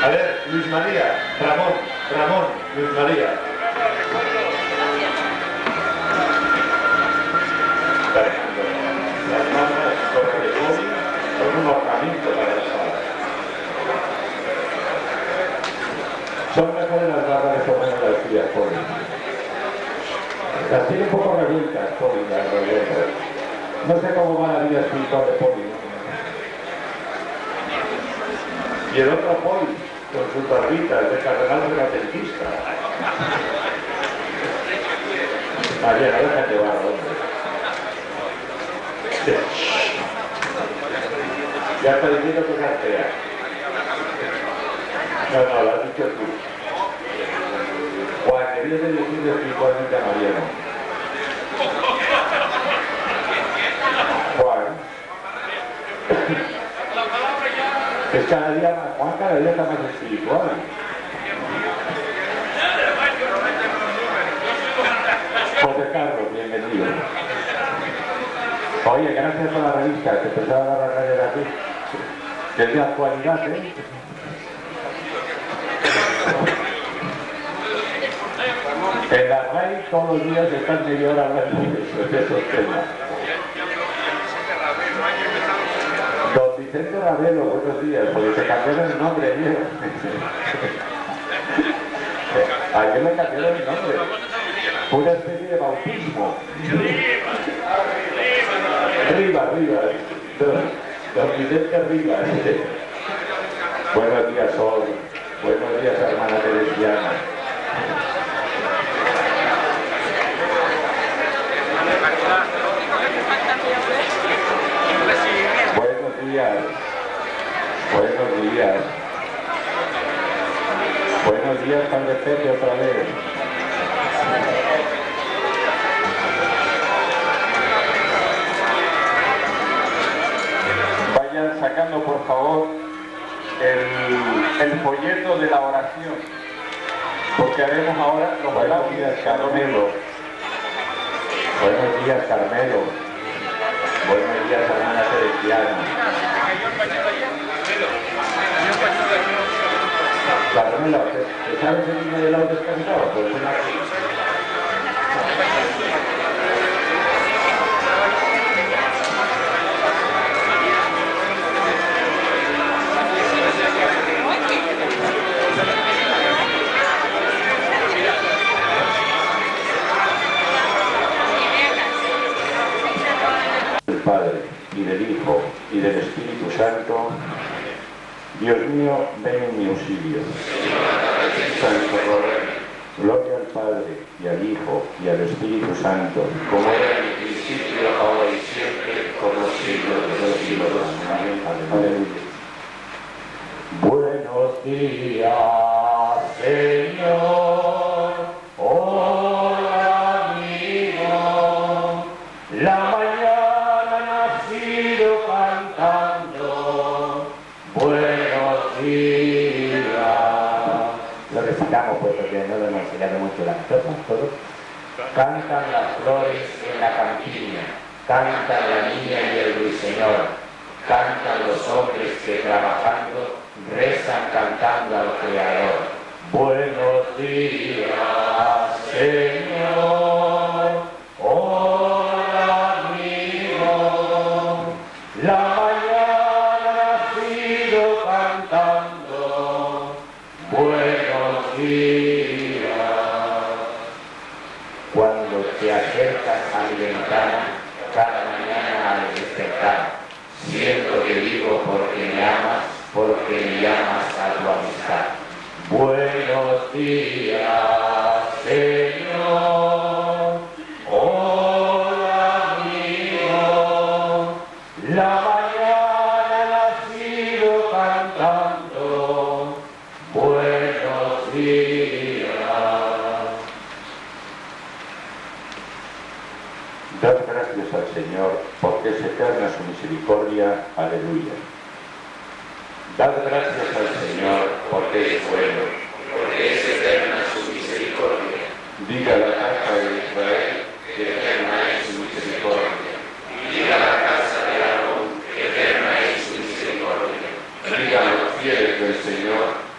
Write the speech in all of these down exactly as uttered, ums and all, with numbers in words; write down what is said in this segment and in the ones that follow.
A ver, Luis María, Ramón, Ramón, Luis María. Las manos sobre el móvil son un ornamento para la sala. Son mejores las barras de Tomás García, Poli. Las tiene un poco revueltas, Poli, las revueltas. No sé cómo va la vida espiritual de Poli. Y el otro Poli, con sus barbitas de cardenal renacentista. María, no déjate llevar, hombre. Ya está diciendo que es fea. No, no, lo has dicho tú. Juan, querías dirigir espiritualmente a Mariano. Juan. Es cada día más, Juan cada día está más espiritual. José Carlos, bienvenido. Oye, gracias por la revista, que empezaba a agarrar de aquí. Que es de actualidad, ¿eh? En la R A I todos los días están media hora hablando de esos temas. Don Vicente Ravelo, buenos días, porque se cambiaron el nombre, tío. Ayer me cambiaron el nombre. Una especie de bautismo. Rivas, Rivas. Don Vicente Rivas. Buenos días, Sol. Buenos días, hermana Teresiana. Buenos días. Buenos días. Buenos días, Padre Pepe, otra vez. Vayan sacando, por favor, el, el folleto de la oración, porque haremos ahora los buenos días, Carmelo. Buenos días, Carmelo. Buenos días, hermana Teresiana. Carmelo, ¿te sabes el himno del lado descansado? Pues ven aquí. Del Padre, y del Hijo, y del Espíritu Santo. Dios mío, ven en mi auxilio. Santo Roder, gloria al Padre, y al Hijo, y al Espíritu Santo, como era en el principio, ahora y siempre, por los siglos de los siglos. Amén. Aleluya. Buenos días, Señor. Hola, amigo. La mañana ha nacido cantando. Buenos días. Lo recitamos pues porque no lo hemos enseñado mucho las cosas, todos. Cantan las flores en la campiña, canta la niña y el ruiseñor, cantan los hombres que trabajando rezan cantando al Creador. Buenos días, Señor. Hola, amigo. La mañana ha nacido cantando. Buenos días. Cuando te acercas a mi ventana, cada mañana al despertar, siento que vivo porque me amas, porque me llamas a tu amistad. Buenos días, Señor. Hola, amigo. La mañana ha nacido cantando. Buenos días. Dad gracias al Señor, porque es eterna su misericordia. Aleluya. Dad gracias al Señor, porque es bueno, porque es eterna su misericordia. Diga la casa de Israel, que eterna es su misericordia. Diga la casa de Aarón, que eterna es su misericordia. Diga a los fieles del Señor,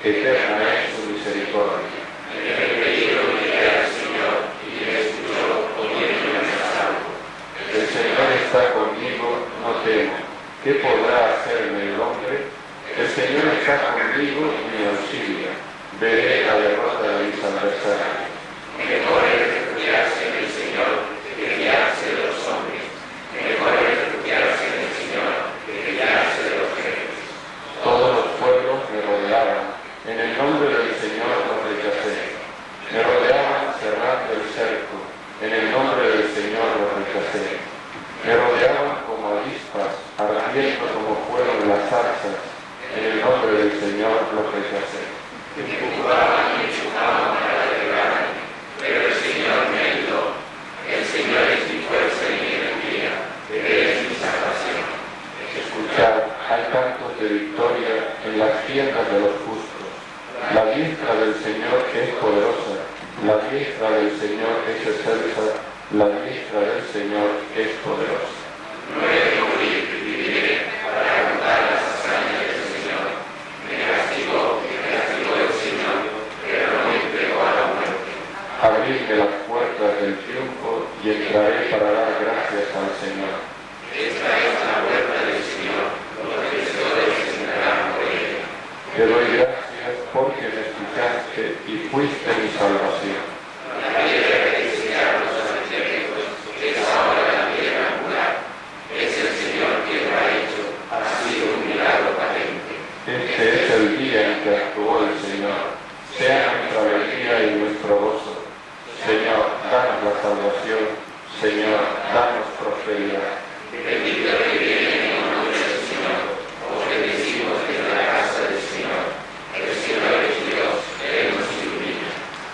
eterna es su misericordia. En el peligro miré al Señor y me escuchó poniéndome a salvo. El Señor está conmigo, no temo. ¿Qué podrá hacerme el hombre? El Señor está conmigo y me auxilia. Veré la derrota de mis adversarios. Mejor es refugiarse en el Señor que fiarse de los hombres. Mejor es refugiarse en el Señor que fiarse de los jefes. Todos los pueblos me rodeaban. En el nombre del Señor los rechacé. Me rodeaban cerrando el cerco. En el nombre del Señor los rechacé. Me rodeaban como avispas, ardiendo como fuego en las zarzas. En el nombre del Señor los rechacé. Me empujaban y me chupaban para derribarme, pero el Señor me ayudó. El Señor es mi fuerza y mi energía, Él es mi salvación. Escuchad, hay cantos de victoria en las tiendas de los justos. La diestra del Señor es poderosa, la diestra del Señor es excelsa, la diestra del Señor es poderosa. No he de morir, viviré para contar las hazañas del Señor. Me castigó, me castigó el Señor, pero no me entregó a la muerte. Abridme las puertas del triunfo y entraré para dar gracias al Señor. Esta es la puerta del Señor, los vencedores entrarán por ella. Te doy gracias porque me escuchaste y fuiste mi salvación. La piedra que desearon los arquitectos es ahora la piedra angular. Es el Señor quien lo ha hecho, ha sido un milagro patente. Este es el día en que actuó el Señor. Sea nuestra alegría y nuestro gozo. Señor, danos la salvación. Señor, danos prosperidad. Bendito el que viene en el nombre del Señor, os bendecimos desde la casa del Señor. El Señor es Dios, Él nos ilumina.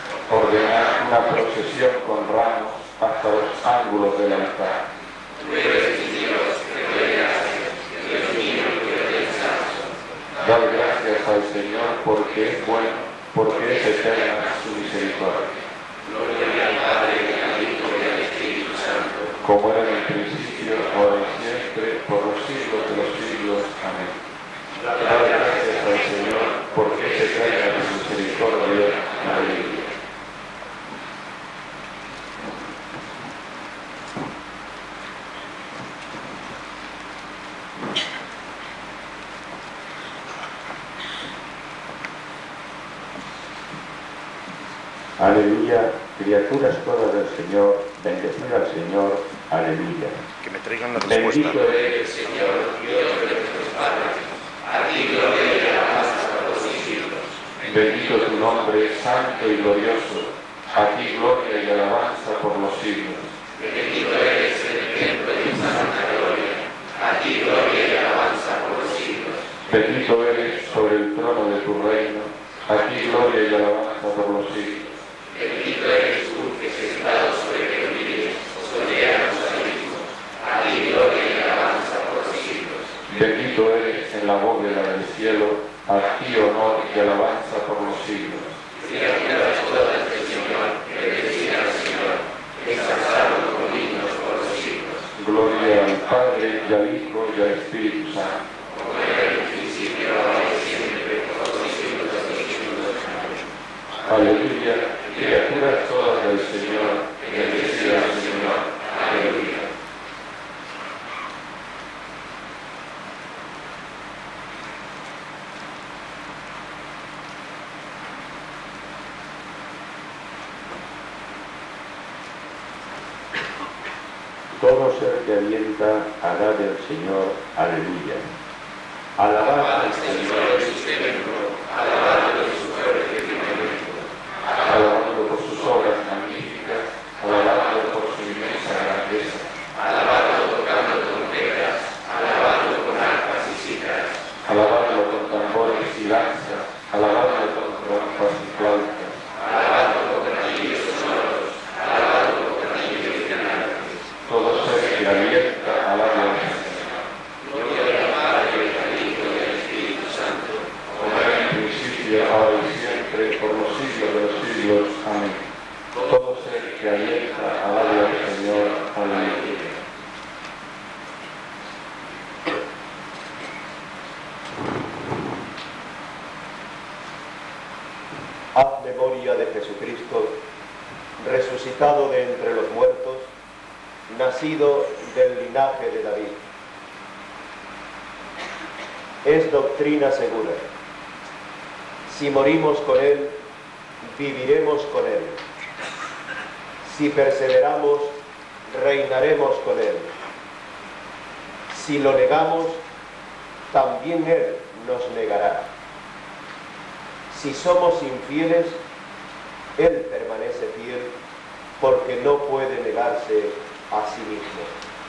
Ordenad una procesión con ramos hasta los ángulos del altar. Tú eres mi Dios, te doy gracias, Dios mío, que te ensalzo. Dad gracias al Señor porque es bueno, porque es eterna su misericordia. Gloria al Padre, al Hijo y al Espíritu Santo. Como era en el principio, ahora y siempre, por los siglos de los siglos. Amén. Dad gracias al Señor porque es eterna su misericordia. Aleluya. Aleluya, criaturas todas del Señor, bendecid al Señor, aleluya. Que me traigan la respuesta. Bendito El Señor, Dios de nuestros padres, a ti gloria y alabanza por los siglos. bendito tu nombre, santo y glorioso, a ti gloria y alabanza por los siglos. Bendito eres en el templo de tu santa gloria, a ti gloria y alabanza por los siglos. Bendito eres sobre el trono de tu reino, a ti gloria y alabanza por los siglos. Bendito eres tú que sentado sobre querubines, soleas los abismos, a ti gloria y alabanza por los siglos. Bendito eres en la bóveda del cielo, a ti honor y alabanza por los siglos. Criaturas todas del Señor, bendecid al Señor, exaltado con himnos por los siglos. Gloria al Padre y al Hijo y al Espíritu Santo. Como era en el principio, ahora y siempre, por los siglos de los siglos. Amén. Aleluya, criaturas todas del Señor, bendecid al Señor. Aleluya. Todo ser que alienta, alabe al Señor. Aleluya. Alabad al Señor en su templo, alabadlo en su fuerte firmamento. alabadlo por sus obras magníficas, alabadlo por su inmensa grandeza, Alabadlo tocando trompetas, alabadlo con arpas y cítaras, alabadlo con tambores y lanzas, alabadlo con trompas y flautas, alabadlo con anillos sonoros, alabadlo con anillos grandes. todo ser que alienta, alabe al Señor. Gloria al Padre, al Hijo y al Espíritu Santo, Como era en el principio, ahora y siempre, por los siglos de los siglos. Amén. Todo ser que alienta, alabe al Señor. Aleluya. Haz memoria de Jesucristo, resucitado de entre los muertos, nacido del linaje de David. Es doctrina segura. Si morimos con Él, viviremos con Él. Si perseveramos, reinaremos con Él. Si lo negamos, también Él nos negará. Si somos infieles, Él permanece fiel, porque no puede negarse a sí mismo.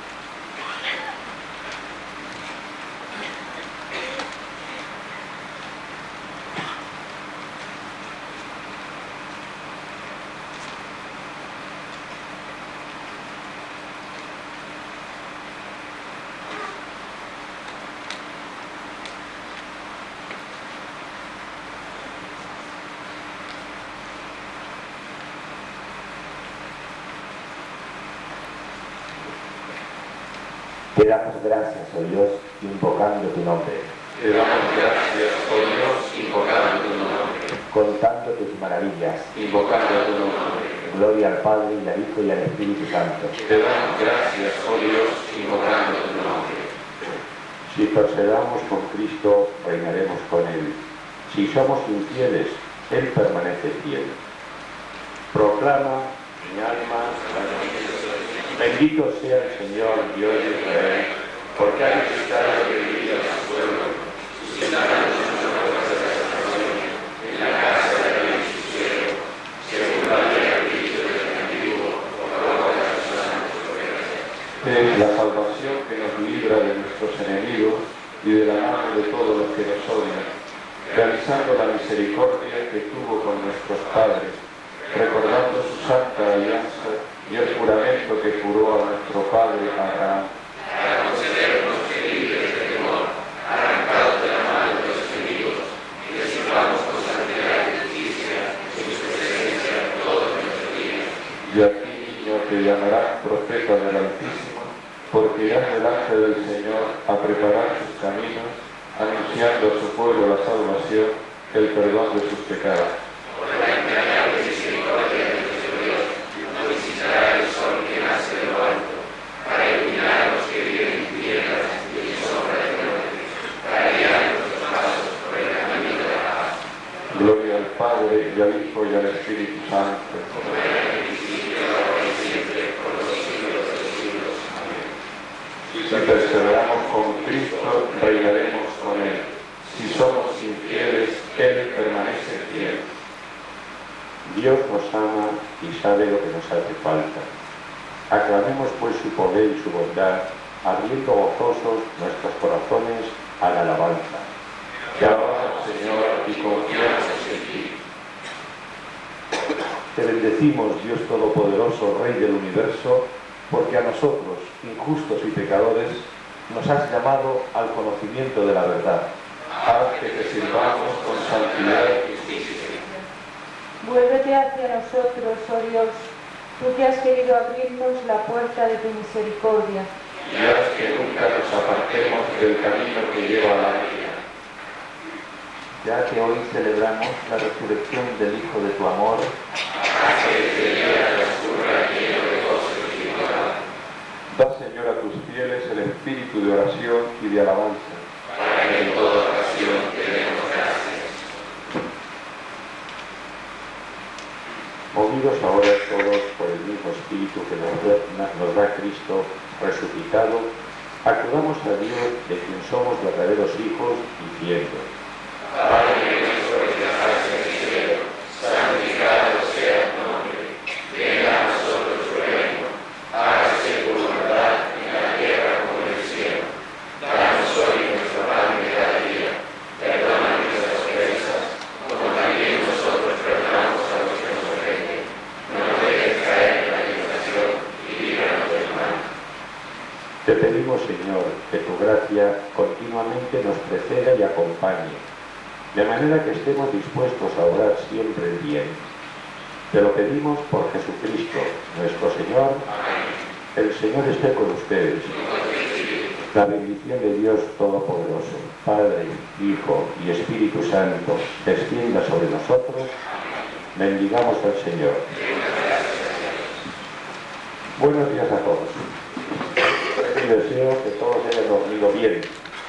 Te damos gracias, oh Dios, invocando tu nombre. Te damos gracias, oh Dios, invocando tu nombre. Contando tus maravillas. Invocando tu nombre. Gloria al Padre, y al Hijo, y al Espíritu Santo. Te damos gracias, oh Dios, invocando tu nombre. Si perseveramos con Cristo, reinaremos con Él. Si somos infieles, Él permanece fiel. Proclama mi alma la noticia. Bendito sea el Señor, Dios de Israel, porque ha visitado y redimido a su pueblo, suscitando nuevas salvaciones en la casa de David su siervo, según la ley del Espíritu del antiguo, por la boca de sus santos profetas. Es la salvación que nos libra de nuestros enemigos y de la mano de todos los que nos odian, realizando la misericordia que tuvo con nuestros padres, recordando su santa alianza y el juramento que juró a nuestro padre Abraham, para concedernos que libres de temor, arrancados de la mano de los enemigos, y que sirvamos con santidad y justicia en su presencia todos nuestros días. Y a ti, niño, te llamarán profeta del Altísimo, porque irás delante del Señor a preparar sus caminos, anunciando a su pueblo la salvación, el perdón de sus pecados. Por la entrañable misericordia de nuestro Dios, no visitará el sol que nace de lo alto, para iluminar a los que viven en tinieblas y en sombra de muerte, para guiar nuestros pasos por el camino de la paz. Gloria al Padre, y al Hijo, y al Espíritu Santo, como era en el principio, ahora y siempre, por los siglos de los siglos. Amén. Si perseveramos con Cristo, reinaremos con Él. Si somos infieles, Él permanece fiel. Dios nos ama y sabe lo que nos hace falta. Aclamemos pues su poder y su bondad, abriendo gozosos nuestros corazones a la alabanza. Te alabamos, Señor, y confiamos en ti. Te bendecimos, Dios Todopoderoso, Rey del universo, porque a nosotros, injustos y pecadores, nos has llamado al conocimiento de la verdad. Haz que te sirvamos con santidad y justicia. Vuélvete hacia nosotros, oh Dios, tú que has querido abrirnos la puerta de tu misericordia. Y haz que nunca nos apartemos del camino que lleva a la vida. Ya que hoy celebramos la resurrección del Hijo de tu amor, haz que este día transcurra lleno de gozo y vigor. da, Señor, a tus fieles el espíritu de oración y de alabanza, para que en toda ocasión te demos gracias. Movidos ahora todos por el mismo espíritu que nos da, nos da Cristo resucitado, acudamos a Dios de quien somos verdaderos hijos, diciendo: Padre nuestro que estás en el cielo, santificado sea tu nombre. Venga a nosotros tu reino. Hágase tu voluntad en la tierra como en el cielo. Danos hoy nuestro pan de cada día. Perdona nuestras ofensas, como también nosotros perdonamos a los que nos ofenden. No nos dejes caer en la tentación y líbranos del mal. Te pedimos, Señor, que tu gracia continuamente nos preceda y acompañe, de manera que estemos dispuestos a obrar siempre el bien. Te lo pedimos por Jesucristo, nuestro Señor. Amén. El Señor esté con ustedes. La bendición de Dios Todopoderoso, Padre, Hijo y Espíritu Santo, descienda sobre nosotros. Bendigamos al Señor. Buenos días a todos. Y deseo que todos hayan dormido bien.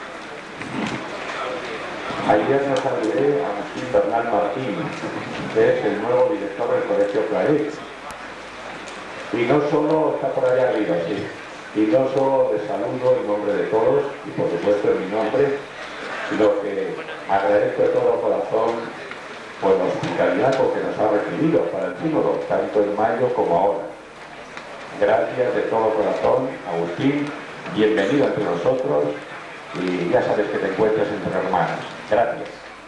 Ayer nos saludé a Agustín Bernal Martín, que es el nuevo director del Colegio Claret. Y no solo está por allá arriba, sí. Y no solo les saludo en nombre de todos, y por supuesto en mi nombre, sino que agradezco de todo corazón por la hospitalidad que nos ha recibido para el sínodo, tanto en mayo como ahora. Gracias de todo corazón, Agustín, bienvenido entre nosotros, y ya sabes que te encuentras entre hermanos. Gracias.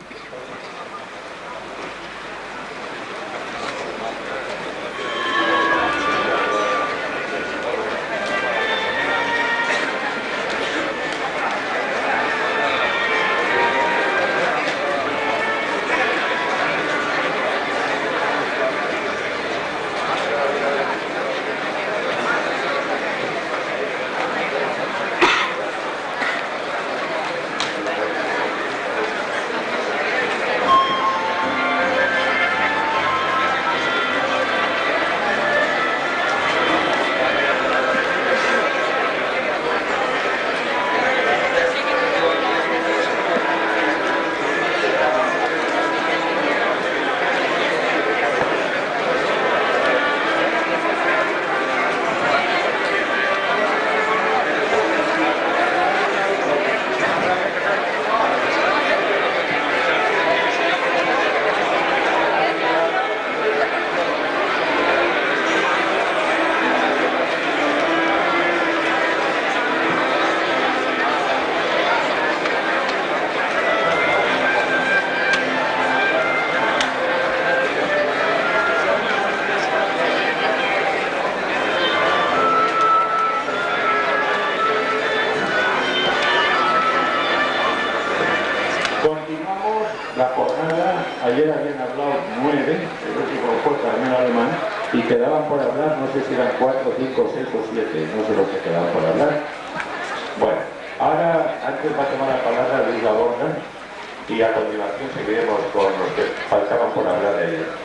Ayer habían hablado nueve, creo que con fuerza en alemán, y quedaban por hablar, no sé si eran cuatro, cinco, seis o siete, no sé lo que quedaban por hablar. Bueno, ahora antes va a tomar la palabra Luis Laborda y a continuación seguiremos con los que faltaban por hablar de ella.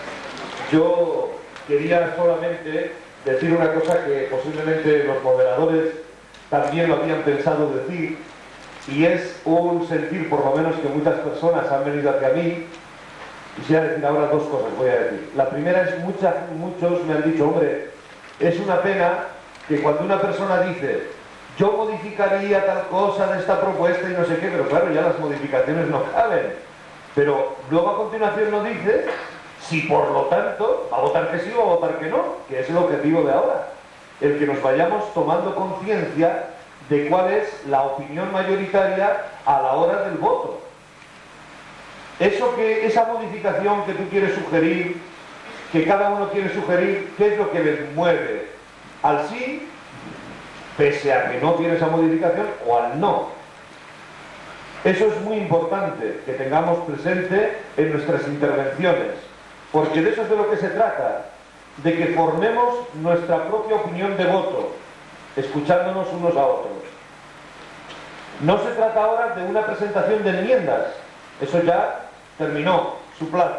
Yo quería solamente decir una cosa que posiblemente los moderadores también lo habían pensado decir, y es un sentir, por lo menos, que muchas personas han venido hacia mí. Quisiera decir ahora dos cosas, voy a decir. La primera es, muchas, muchos me han dicho, hombre, es una pena que cuando una persona dice, yo modificaría tal cosa de esta propuesta y no sé qué, pero claro, ya las modificaciones no caben. Pero luego a continuación no dice si por lo tanto va a votar que sí o va a votar que no, que es el objetivo de ahora. El que nos vayamos tomando conciencia de cuál es la opinión mayoritaria a la hora del voto. Eso que, esa modificación que tú quieres sugerir, que cada uno quiere sugerir, ¿qué es lo que les mueve? Al sí, pese a que no tiene esa modificación, o al no. Eso es muy importante que tengamos presente en nuestras intervenciones, porque de eso es de lo que se trata, de que formemos nuestra propia opinión de voto, escuchándonos unos a otros. No se trata ahora de una presentación de enmiendas, eso ya terminó su plazo.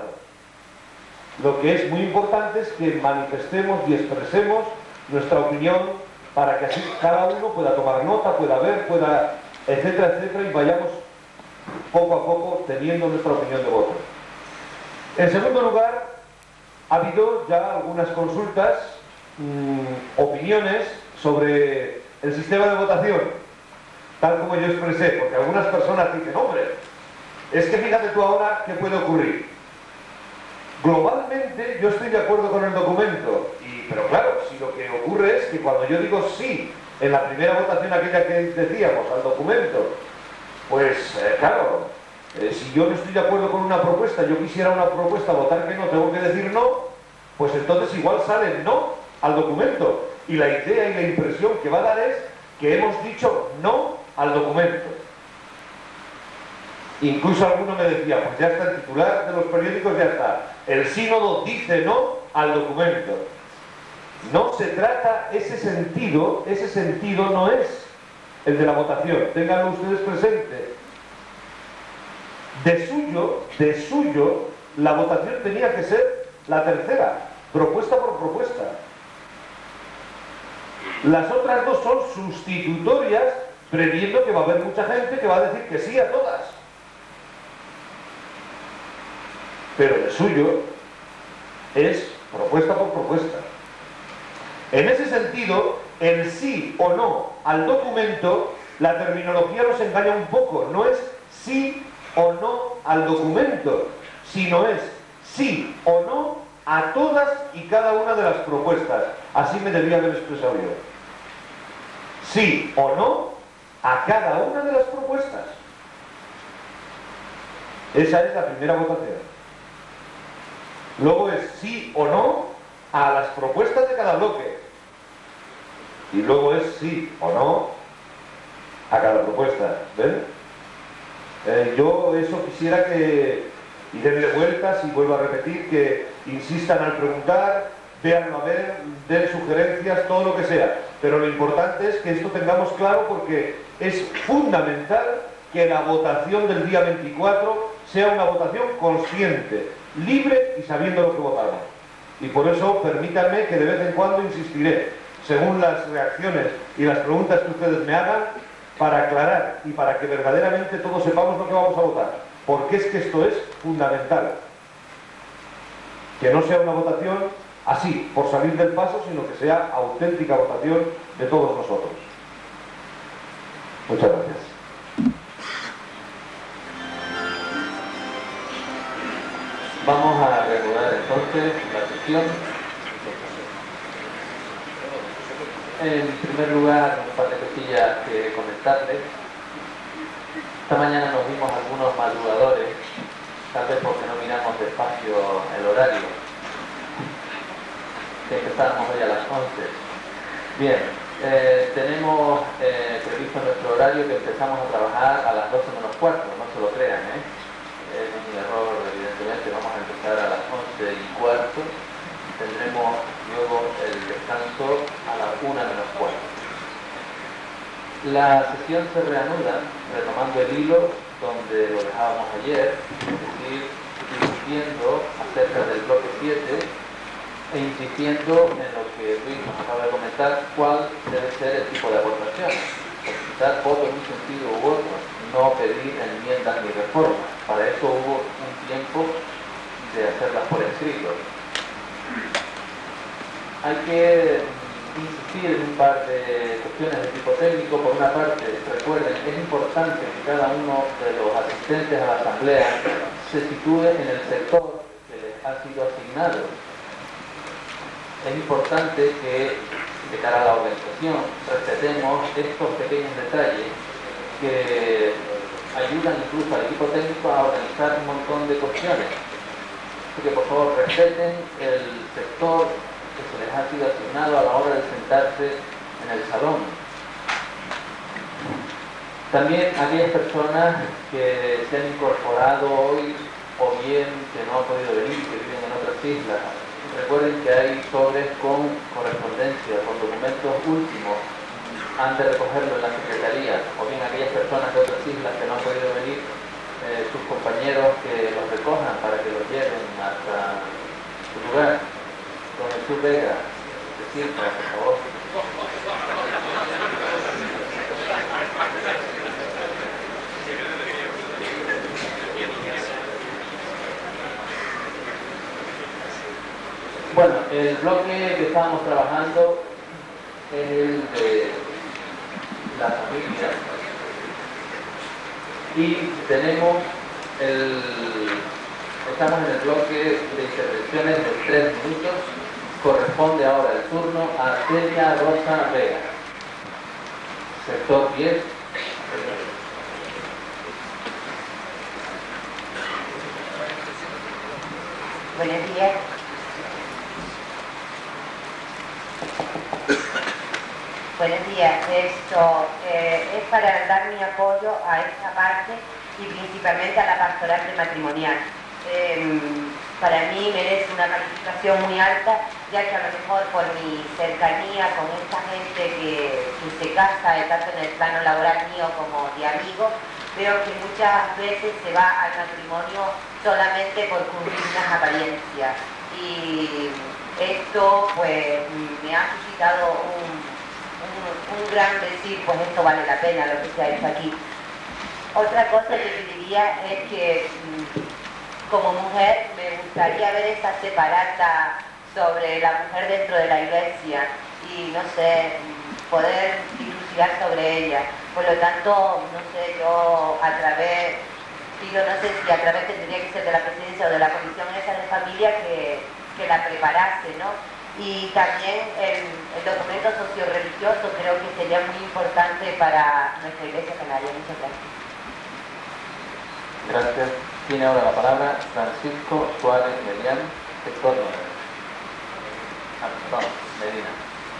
Lo que es muy importante es que manifestemos y expresemos nuestra opinión para que así cada uno pueda tomar nota, pueda ver, pueda, etcétera, etcétera, y vayamos poco a poco teniendo nuestra opinión de voto. En segundo lugar, ha habido ya algunas consultas, mmm, opiniones sobre el sistema de votación, tal como yo expresé, porque algunas personas dicen, hombre, es que fíjate tú ahora qué puede ocurrir. Globalmente yo estoy de acuerdo con el documento, y, pero claro, si lo que ocurre es que cuando yo digo sí en la primera votación aquella que decíamos al documento, pues eh, claro, eh, si yo no estoy de acuerdo con una propuesta, yo quisiera una propuesta, votar que no, tengo que decir no, pues entonces igual sale no al documento, y la idea y la impresión que va a dar es que hemos dicho no al documento. Incluso alguno me decía, pues ya está el titular de los periódicos, ya está, el sínodo dice no al documento. No se trata, ese sentido, ese sentido no es el de la votación. Ténganlo ustedes presente. De suyo, de suyo, la votación tenía que ser la tercera, propuesta por propuesta. Las otras dos son sustitutorias, previendo que va a haber mucha gente que va a decir que sí a todas. Pero de suyo es propuesta por propuesta. En ese sentido, el sí o no al documento, la terminología nos engaña un poco. No es sí o no al documento, sino es sí o no a todas y cada una de las propuestas. Así me debía haber expresado yo. Sí o no a cada una de las propuestas. Esa es la primera votación. Luego es sí o no a las propuestas de cada bloque. Y luego es sí o no a cada propuesta. ¿Ven? Eh, yo eso quisiera que, y denle vueltas, y vuelvo a repetir, que insistan al preguntar, véanlo a ver, den sugerencias, todo lo que sea. Pero lo importante es que esto tengamos claro, porque es fundamental que la votación del día veinticuatro sea una votación consciente, libre y sabiendo lo que votamos. Y por eso permítanme que de vez en cuando insistiré, según las reacciones y las preguntas que ustedes me hagan, para aclarar y para que verdaderamente todos sepamos lo que vamos a votar. Porque es que esto es fundamental. Que no sea una votación así, por salir del paso, sino que sea auténtica votación de todos nosotros. Muchas gracias. Vamos a reanudar entonces la sesión. En primer lugar, un par de cosillas que comentarles. Esta mañana nos vimos algunos madrugadores, tal vez porque no miramos despacio el horario, que empezábamos hoy a las once. Bien, eh, tenemos eh, previsto nuestro horario que empezamos a trabajar a las doce menos cuarto, no se lo crean, ¿eh? Es un error, evidentemente. Vamos a empezar a las once y cuarto. Tendremos luego el descanso a las una menos cuarto. La sesión se reanuda retomando el hilo donde lo dejábamos ayer, es decir, discutiendo acerca del bloque siete e insistiendo en lo que Luis nos acaba de comentar, cuál debe ser el tipo de aportaciones. Solicitar voto en un sentido u otro, no pedir enmiendas ni reformas. Para eso hubo un tiempo de hacerlas por escrito. Hay que insistir en un par de cuestiones de tipo técnico. Por una parte, recuerden, es importante que cada uno de los asistentes a la asamblea se sitúe en el sector que les ha sido asignado. Es importante que, de cara a la organización, respetemos estos pequeños detalles que ayudan incluso al equipo técnico a organizar un montón de cuestiones. Así que por favor respeten el sector que se les ha sido asignado a la hora de sentarse en el salón. También aquellas personas que se han incorporado hoy o bien que no han podido venir, que viven en otras islas, recuerden que hay sobres con correspondencia, con documentos últimos, han de recogerlo en la secretaría, o bien aquellas personas de otras islas que no han podido venir, eh, sus compañeros que los recojan para que los lleven hasta su lugar. Don Jesús Vega, se sienta, por favor. Bueno, el bloque que estábamos trabajando es el de la familia y tenemos el, estamos en el bloque de intervenciones de tres minutos. Corresponde ahora el turno a Celia Rosa Vega, sector diez. Buenos días. Buenos días. Esto eh, es para dar mi apoyo a esta parte y principalmente a la pastoral prematrimonial. Eh, para mí merece una calificación muy alta, ya que a lo mejor por mi cercanía con esta gente que, que se casa, tanto en el plano laboral mío como de amigos, veo que muchas veces se va al matrimonio solamente por cumplir unas apariencias. Y esto pues me ha suscitado un, un, un gran decir, pues esto vale la pena lo que se ha hecho aquí. Otra cosa que te diría es que como mujer me gustaría ver esta separata sobre la mujer dentro de la iglesia y no sé, poder dilucidar sobre ella. Por lo tanto, no sé, yo a través, pido, no sé si a través tendría que ser de la presidencia o de la comisión esa de familia que, que la preparase, ¿no? Y también el, el documento socio-religioso creo que sería muy importante para nuestra iglesia canaria. Muchas gracias. Gracias. Tiene ahora la palabra Francisco Suárez Melián, sector nueve. Ah, perdón, Medina.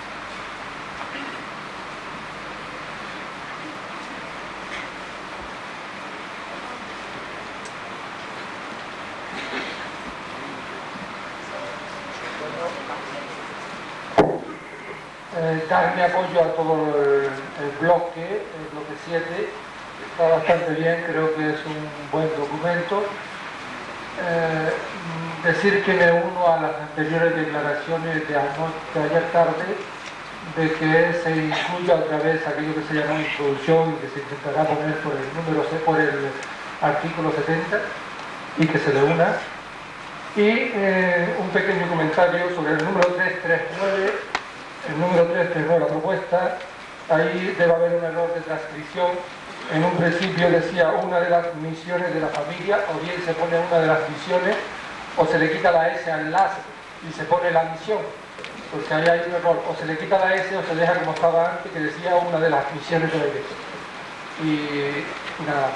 Eh, dar mi apoyo a todo el, el bloque, el bloque siete, está bastante bien, creo que es un buen documento. Eh, decir que me uno a las anteriores declaraciones de, anoche, de ayer tarde, de que se incluya otra vez aquello que se llamó introducción y que se intentará poner por el número C, por el artículo setenta, y que se le una. Y eh, un pequeño comentario sobre el número trescientos treinta y nueve. El número trescientos treinta y nueve, la propuesta, ahí debe haber un error de transcripción. En un principio decía una de las misiones de la familia, o bien se pone una de las misiones, o se le quita la S al las y se pone la misión. Porque ahí hay un error, o se le quita la S o se deja como estaba antes, que decía una de las misiones de la iglesia. Y nada.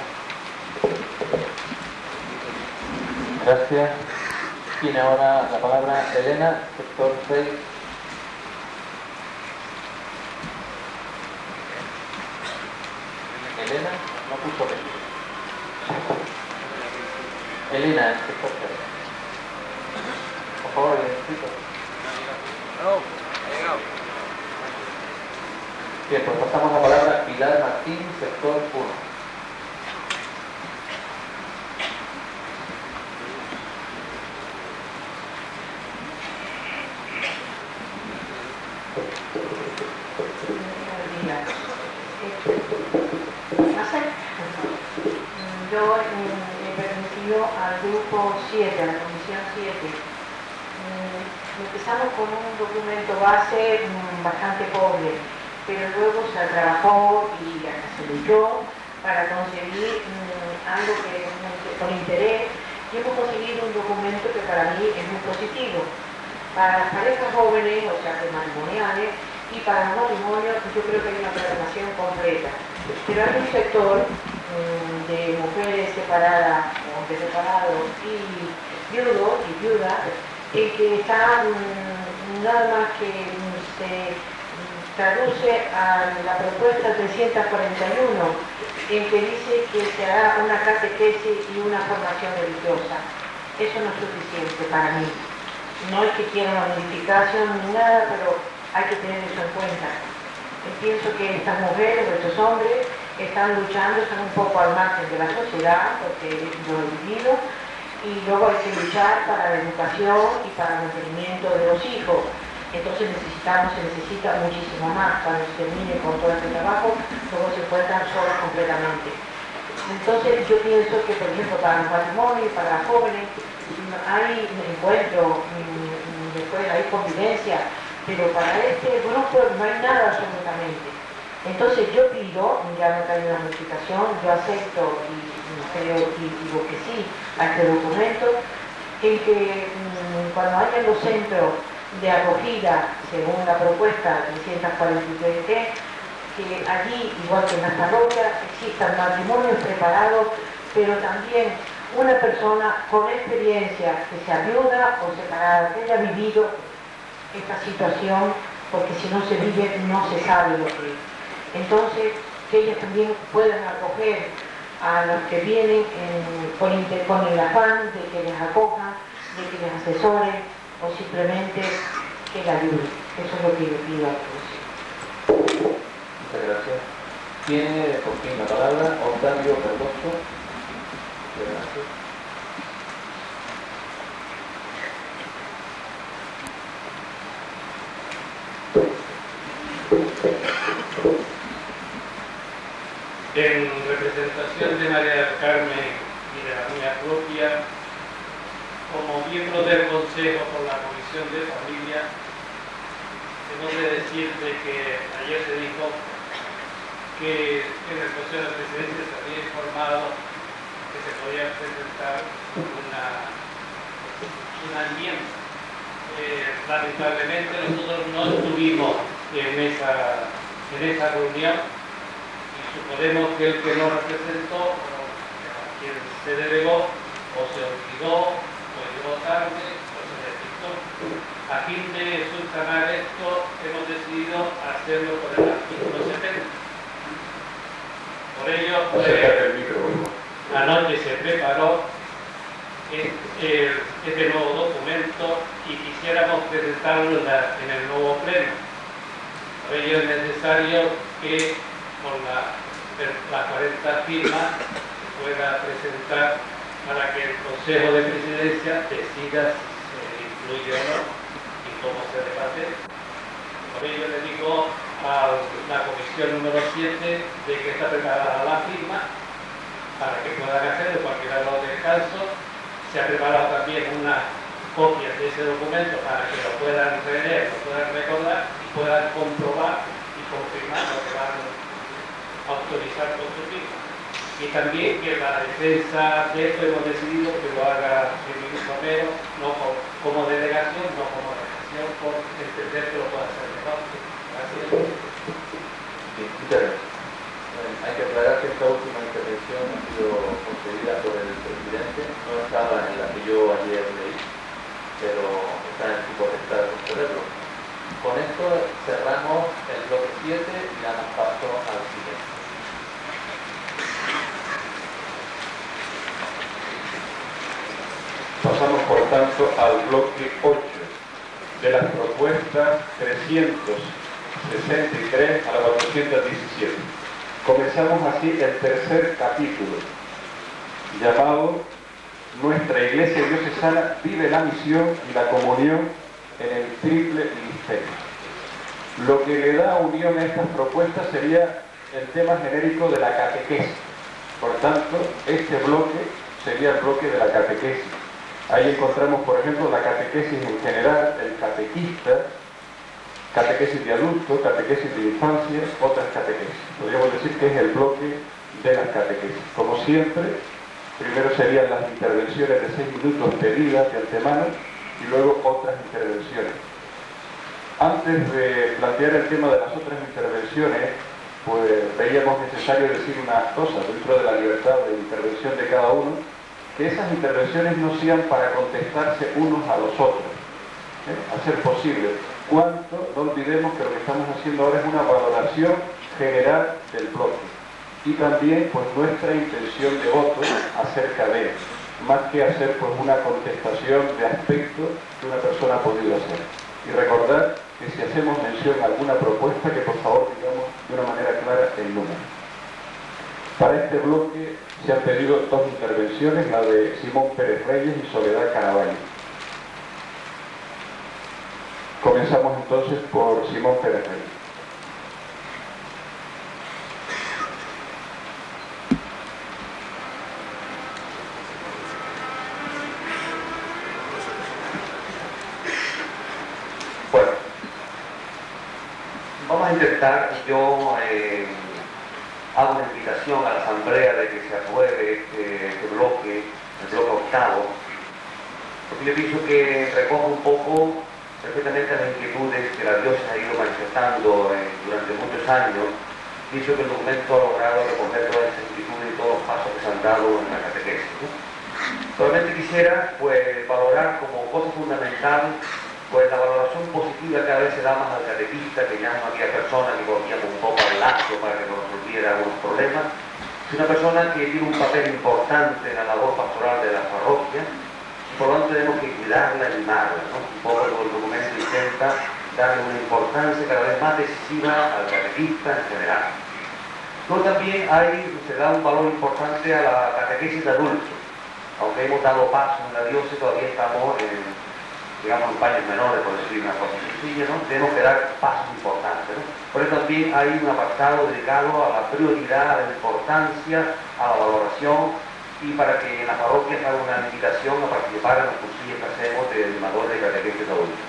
Gracias. Tiene ahora la palabra Elena, sector seis. Elena, no puso bien. Elena, el sector seis. Por favor, identifico. Bien, pues pasamos la palabra a Pilar Martín, sector uno. Yo eh, he pertenecido al grupo siete, a la comisión siete. Eh, empezamos con un documento base mm, bastante pobre, pero luego se trabajó y hasta se leyó para conseguir mm, algo que con interés, y hemos conseguido un documento que para mí es muy positivo. Para las parejas jóvenes, o sea, que matrimoniales, y para los matrimonios, yo creo que hay una programación completa. Pero hay un sector um, de mujeres separadas, o de separados y viudos y viudas, en que está um, nada más que um, se um, traduce a la propuesta trescientos cuarenta y uno, en que dice que se hará una catequesis y una formación religiosa. Eso no es suficiente para mí. No es que quiera una modificación ni nada, pero hay que tener eso en cuenta. Pienso que estas mujeres o estos hombres están luchando, están un poco al margen de la sociedad, porque lo he vivido, y luego hay que luchar para la educación y para el mantenimiento de los hijos. Entonces necesitamos, se necesita muchísimo más. Cuando se termine con todo este trabajo, luego se encuentran solos completamente. Entonces yo pienso que, por ejemplo, para los matrimonios y para las jóvenes, hay encuentro, después hay convivencia, pero para este grupo no hay nada absolutamente. Entonces yo pido, ya no hay una modificación, yo acepto y creo y digo que sí a este documento, en que mmm, cuando hayan los centros de acogida, según la propuesta trescientos cuarenta y tres, que allí, igual que en las parroquias, existan matrimonios preparados, pero también una persona con experiencia que sea viuda o separada, que haya vivido esta situación, porque si no se vive no se sabe lo que es. Entonces, que ellas también puedan acoger a los que vienen en, con, con el afán de que les acojan, de que asesoren o simplemente que la ayuden. Eso es lo que yo pido a todos. Muchas gracias. Tiene por fin la palabra Octavio Cardoso. Muchas gracias. En representación de María del Carmen y de la mía propia, como miembro del Consejo por la Comisión de Familia, tengo que decirte que ayer se dijo que en el Consejo de Presidencia se había informado que se podía presentar una, una enmienda. Eh, lamentablemente nosotros no estuvimos en esa, en esa reunión. Suponemos que el que no representó, o a quien se delegó, o se olvidó, o llegó tarde, o se despistó. A fin de subsanar esto, hemos decidido hacerlo con el artículo setenta. Por ello, eh, anoche se preparó este, este nuevo documento y quisiéramos presentarlo en, la, en el nuevo pleno. Por ello es necesario que con la, las cuarenta firmas se pueda presentar para que el Consejo de Presidencia decida si se incluye o no y cómo se debate. Por ello le digo a la comisión número siete de que está preparada la firma para que puedan hacerlo cualquiera de los descansos. Se ha preparado también una copia de ese documento para que lo puedan leer, lo puedan recordar y puedan comprobar y confirmar lo que van a autorizar con su firma. Y también que la defensa de esto hemos decidido que lo haga el ministro Mero, no como, como delegación, no como delegación, por entender que lo pueda hacer mejor. Gracias. Sí, muchas gracias. Bueno, hay que aclarar que esta última intervención ha sido concedida por el presidente, no estaba en la que yo ayer leí, pero está en su potestad de concederlo. Con esto cerramos el bloque siete y damos paso al siguiente. Pasamos por tanto al bloque ocho de las propuestas trescientos sesenta y tres a la cuatrocientos diecisiete. Comenzamos así el tercer capítulo, llamado Nuestra Iglesia Diocesana vive la misión y la comunión en el triple ministerio. Lo que le da unión a estas propuestas sería el tema genérico de la catequesis. Por tanto, este bloque sería el bloque de la catequesis. Ahí encontramos, por ejemplo, la catequesis en general, el catequista, catequesis de adultos, catequesis de infancia, otras catequesis. Podríamos decir que es el bloque de las catequesis. Como siempre, primero serían las intervenciones de seis minutos pedidas de antemano y luego otras intervenciones. Antes de plantear el tema de las otras intervenciones, pues veíamos necesario decir unas cosas dentro de la libertad de intervención de cada uno, que esas intervenciones no sean para contestarse unos a los otros, ¿eh? a ser posible. Cuanto, no olvidemos que lo que estamos haciendo ahora es una valoración general del bloque y también pues nuestra intención de voto acerca de él, más que hacer pues una contestación de aspectos que una persona ha podido hacer. Y recordar que si hacemos mención a alguna propuesta, que por favor digamos de una manera clara el número. Para este bloque se han pedido dos intervenciones, la de Simón Pérez Reyes y Soledad Caraballo. Comenzamos entonces por Simón Pérez Reyes. Bueno, vamos a intentar, yo eh, hago una invitación a la Asamblea de que se apruebe este, este bloque, el bloque octavo, porque yo pienso que recoge un poco perfectamente las inquietudes que la diócesis ha ido manifestando eh, durante muchos años. Pienso que el documento ha logrado recoger todas esas inquietudes y todos los pasos que se han dado en la catequesis, ¿no? Solamente quisiera pues valorar como cosa fundamental pues la valoración positiva cada vez se da más al catequista, que ya no había persona que cogíamos un poco al lazo para que nos resolviera algunos problemas, sino una persona que tiene un papel importante en la labor pastoral de la parroquia, y por lo tanto tenemos que cuidarla y mimarla, ¿no? Un poco todo el documento intenta darle una importancia cada vez más decisiva al catequista en general. Luego también hay, se da un valor importante a la catequesis de adultos. Aunque hemos dado paso en la diócesis, todavía estamos en, digamos, en paños menores, por decir una cosa sencilla, ¿no? Tenemos que dar pasos importantes, ¿no? Por eso también hay un apartado dedicado a la prioridad, a la importancia, a la valoración, y para que en las parroquias haga una invitación a participar en los cursillos que hacemos de animadores de catequesis de adultos.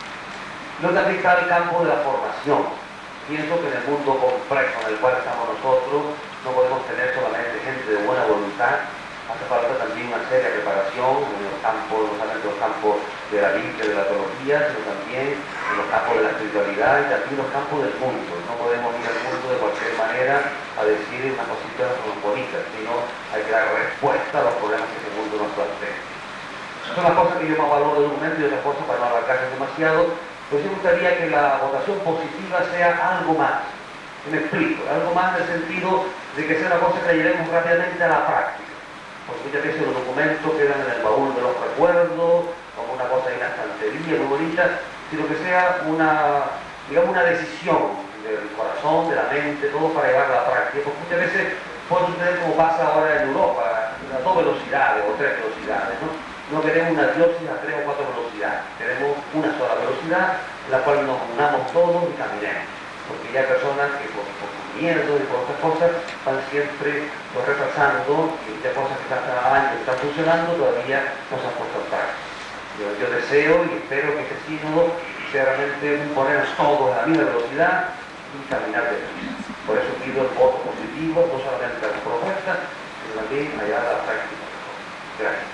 Luego también está el campo de la formación. Pienso que en el mundo complejo en el cual estamos nosotros no podemos tener solamente gente de buena voluntad, hace falta también una seria preparación en los campos, no solamente en los campos de la Biblia, de la teología, sino también en los campos de la espiritualidad y también en los campos del mundo. No podemos ir al mundo de cualquier manera a decir una cosita bonitas, sino hay que dar respuesta a los problemas que ese mundo nos plantea. Son las cosas que yo más valoro del documento y otras cosas para no alargarse demasiado. Pues yo gustaría que la votación positiva sea algo más. Me explico, algo más en el sentido de que sea una cosa que la llevemos rápidamente a la práctica. Porque muchas veces los documentos quedan en el baúl de los recuerdos, como una cosa en la estantería muy bonita, sino que sea una, digamos, una decisión del corazón, de la mente, todo para llevar a la práctica. Porque muchas veces puede suceder como pasa ahora en Europa, a dos velocidades o tres velocidades, ¿no? No queremos una diócesis a tres o cuatro velocidades, queremos una sola velocidad en la cual nos unamos todos y caminemos. Porque ya hay personas que por, por miedo y por otras cosas van siempre pues, retrasando y muchas cosas que están años están funcionando todavía no se han puesto en práctica. Yo, yo deseo y espero que este sínodo sea realmente un ponernos todos a la misma velocidad y caminar de prisa. Por eso pido el voto positivo, no solamente a las propuestas, sino también allá a la práctica. Gracias.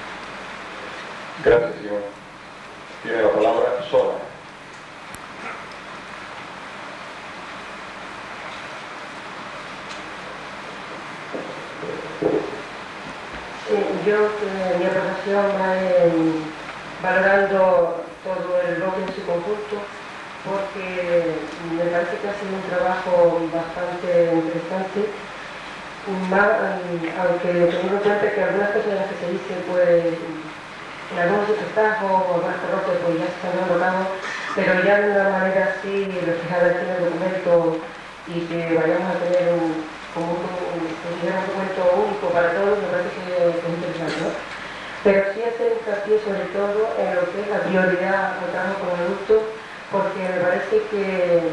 Gracias, señor. Tiene la palabra Sola. Sí, yo eh, mi aportación va en, valorando todo el bloque en su conjunto, porque me parece que ha sido un trabajo bastante interesante, más, aunque teniendo en cuenta que algunas cosas de las que se dice, pues en algunos espectáculos o algunas parroquias pues ya se están dando cabo, pero ya de una manera así reflejada aquí en el documento y que vayamos a tener un, como un, un, un documento único para todos, me parece que es interesante, ¿no? Pero sí hacer hincapié sobre todo en lo que es la prioridad al trabajo con adultos, porque me parece que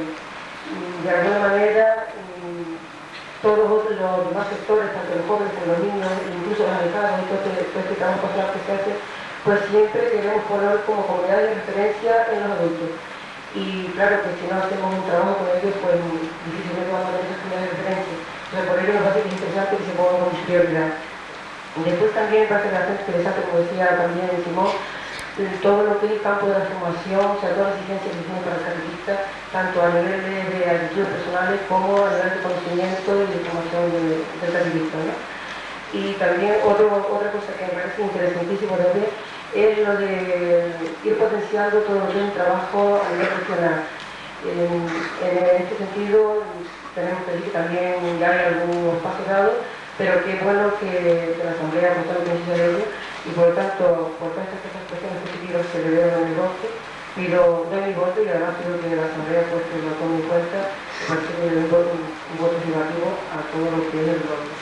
de alguna manera todos los demás sectores, tanto los jóvenes como los niños, incluso los alejados y todo este, todo este trabajo social que se hace, pues siempre queremos poner como comunidad de referencia en los adultos. Y claro que si no hacemos un trabajo con ellos, pues difícilmente vamos a tener esa comunidad de referencia. O sea, por ello nos parece que es interesante que se ponga como prioridad. Después también me parece bastante interesante, como decía también Simón, todo lo que es el campo de la formación, o sea, todas las exigencias que tienen para el catequista, tanto a nivel de, de actitudes personales como a nivel de conocimiento y de formación de, del catequista, ¿no? Y también otro, otra cosa que me parece interesantísimo también es lo de ir potenciando todo lo que es un trabajo a nivel regional. En, en este sentido, tenemos que decir que también ya hay algunos pasos dados, pero qué bueno que, que la Asamblea ha puesto conciencia de ello y por lo tanto, por todas estas expresiones positivas que le veo en el voto, pido, doy mi voto y además creo que la Asamblea pues, lo tome en cuenta, parece que le doy un, un voto negativo a todo lo que es el voto.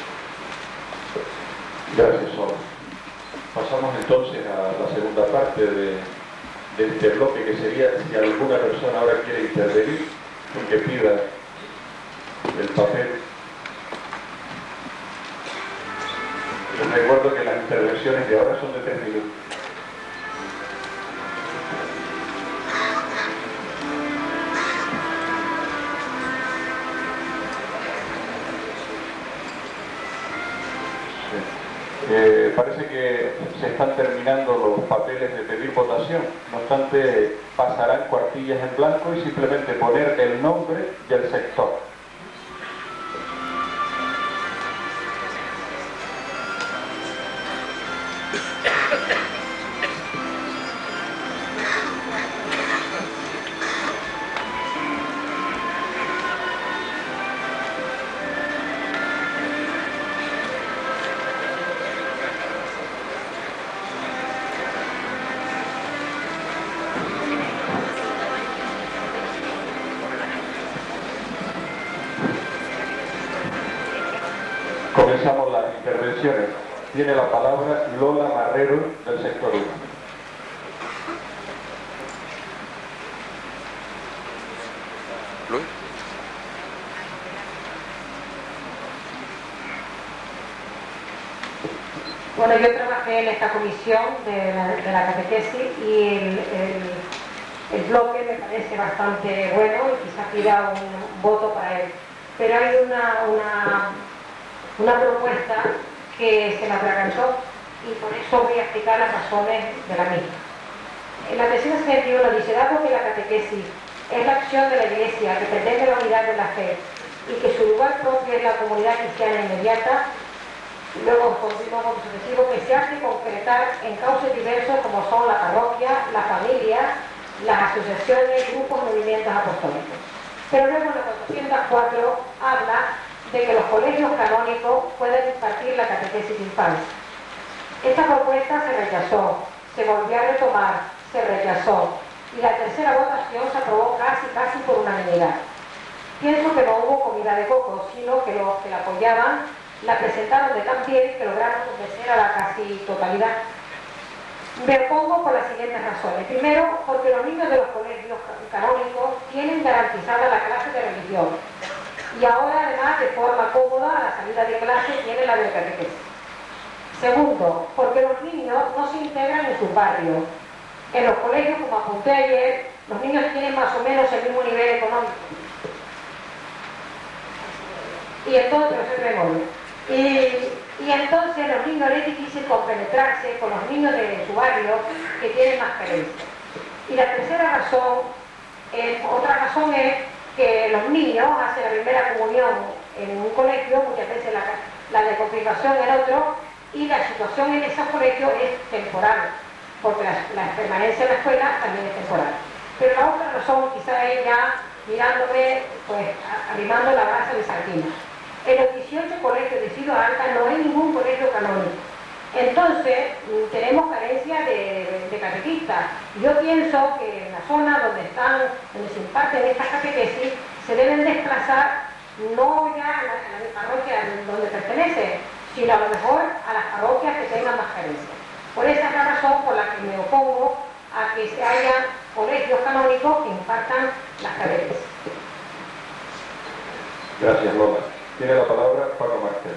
Gracias, Sol. Pasamos entonces a la segunda parte de, de este bloque, que sería si alguna persona ahora quiere intervenir, que pida el papel. Les recuerdo que las intervenciones de ahora son de tres minutos. Eh, parece que se están terminando los papeles de pedir votación, no obstante pasarán cuartillas en blanco y simplemente poner el nombre y el sector. Comenzamos las intervenciones. Tiene la palabra Lola Marrero, del sector uno. Luis. Bueno, yo trabajé en esta comisión de la, de la catequesis y el, el, el bloque me parece bastante bueno y quizás pida un voto para él. Pero hay una, una, una propuesta que se me atragantó y por eso voy a explicar las razones de la misma. En la tercera setenta y uno dice, dado que la catequesis es la acción de la Iglesia que pretende la unidad de la fe y que su lugar propio es la comunidad cristiana inmediata, luego continuo con sucesivo, que se hace concretar en cauces diversos como son la parroquia, la familia, las asociaciones, grupos, movimientos apostólicos. Pero luego en la cuatrocientos cuatro habla de que los colegios canónicos pueden impartir la catequesis infantil. Esta propuesta se rechazó, se volvió a retomar, se rechazó y la tercera votación se aprobó casi, casi por unanimidad. Pienso que no hubo comida de coco, sino que los que la apoyaban la presentaron de tan bien que lograron convencer a la casi totalidad. Me opongo por las siguientes razones. Primero, porque los niños de los colegios canónicos tienen garantizada la clase de religión y ahora además de forma cómoda a la salida de clase tienen la de catequesis. Segundo, porque los niños no se integran en sus barrios. En los colegios, como apunté ayer, los niños tienen más o menos el mismo nivel económico. Y entonces, y, y entonces a los niños les es difícil compenetrarse con los niños de su barrio que tienen más carencia. Y la tercera razón, eh, otra razón es que los niños hacen la primera comunión en un colegio, muchas veces la, la de confirmación en otro, y la situación en esos colegios es temporal, porque la, la permanencia en la escuela también es temporal. Pero la otra razón quizá es ya mirándome, pues arrimando la brasa de sardina. En los dieciocho colegios de Ciudad Alta no hay ningún colegio canónico. Entonces, tenemos carencia de, de, de catequistas. Yo pienso que en la zona donde están, donde se imparten estas catequesis, se deben desplazar no ya a la, a la parroquia donde pertenece, sino a lo mejor a las parroquias que tengan más carencia. Por esa es la razón por la que me opongo a que se haya colegios canónicos que impartan las catequesis. Gracias, Lola. Tiene la palabra Paco Martel.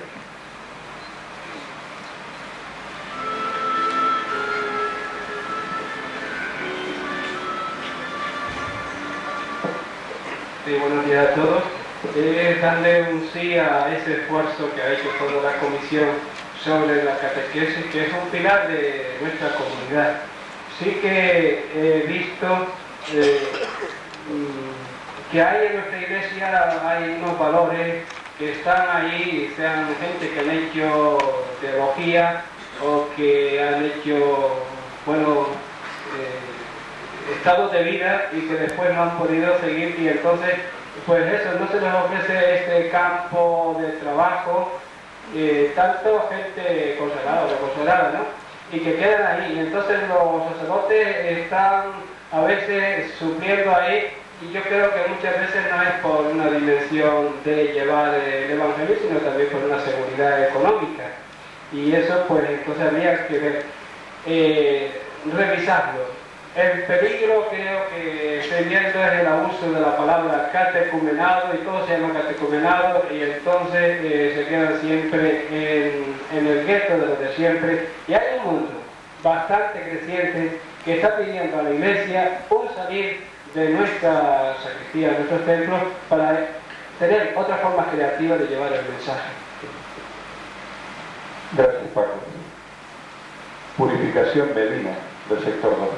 Sí, buenos días a todos. Eh, darle un sí a ese esfuerzo que ha hecho toda la comisión sobre la catequesis, que es un pilar de nuestra comunidad. Sí que he visto eh, que hay en nuestra iglesia hay unos valores que están ahí, sean gente que han hecho teología o que han hecho, bueno, eh, estados de vida y que después no han podido seguir, y entonces, pues eso, no se les ofrece este campo de trabajo, eh, tanto gente consagrada o consagrada, ¿no? Y que quedan ahí, y entonces los sacerdotes están a veces supliendo ahí. Y yo creo que muchas veces no es por una dimensión de llevar el evangelio, sino también por una seguridad económica. Y eso, pues, entonces habría que ver, eh, revisarlo. El peligro, creo que estoy viendo, es el abuso de la palabra catecumenado, y todo se llama catecumenado, y entonces eh, se quedan siempre en, en el gueto de lo de siempre. Y hay un mundo bastante creciente que está pidiendo a la Iglesia un salir de nuestra sacristía, de nuestros templos, para tener otra forma creativa de llevar el mensaje. Gracias, Paco. Purificación Medina, del sector dos.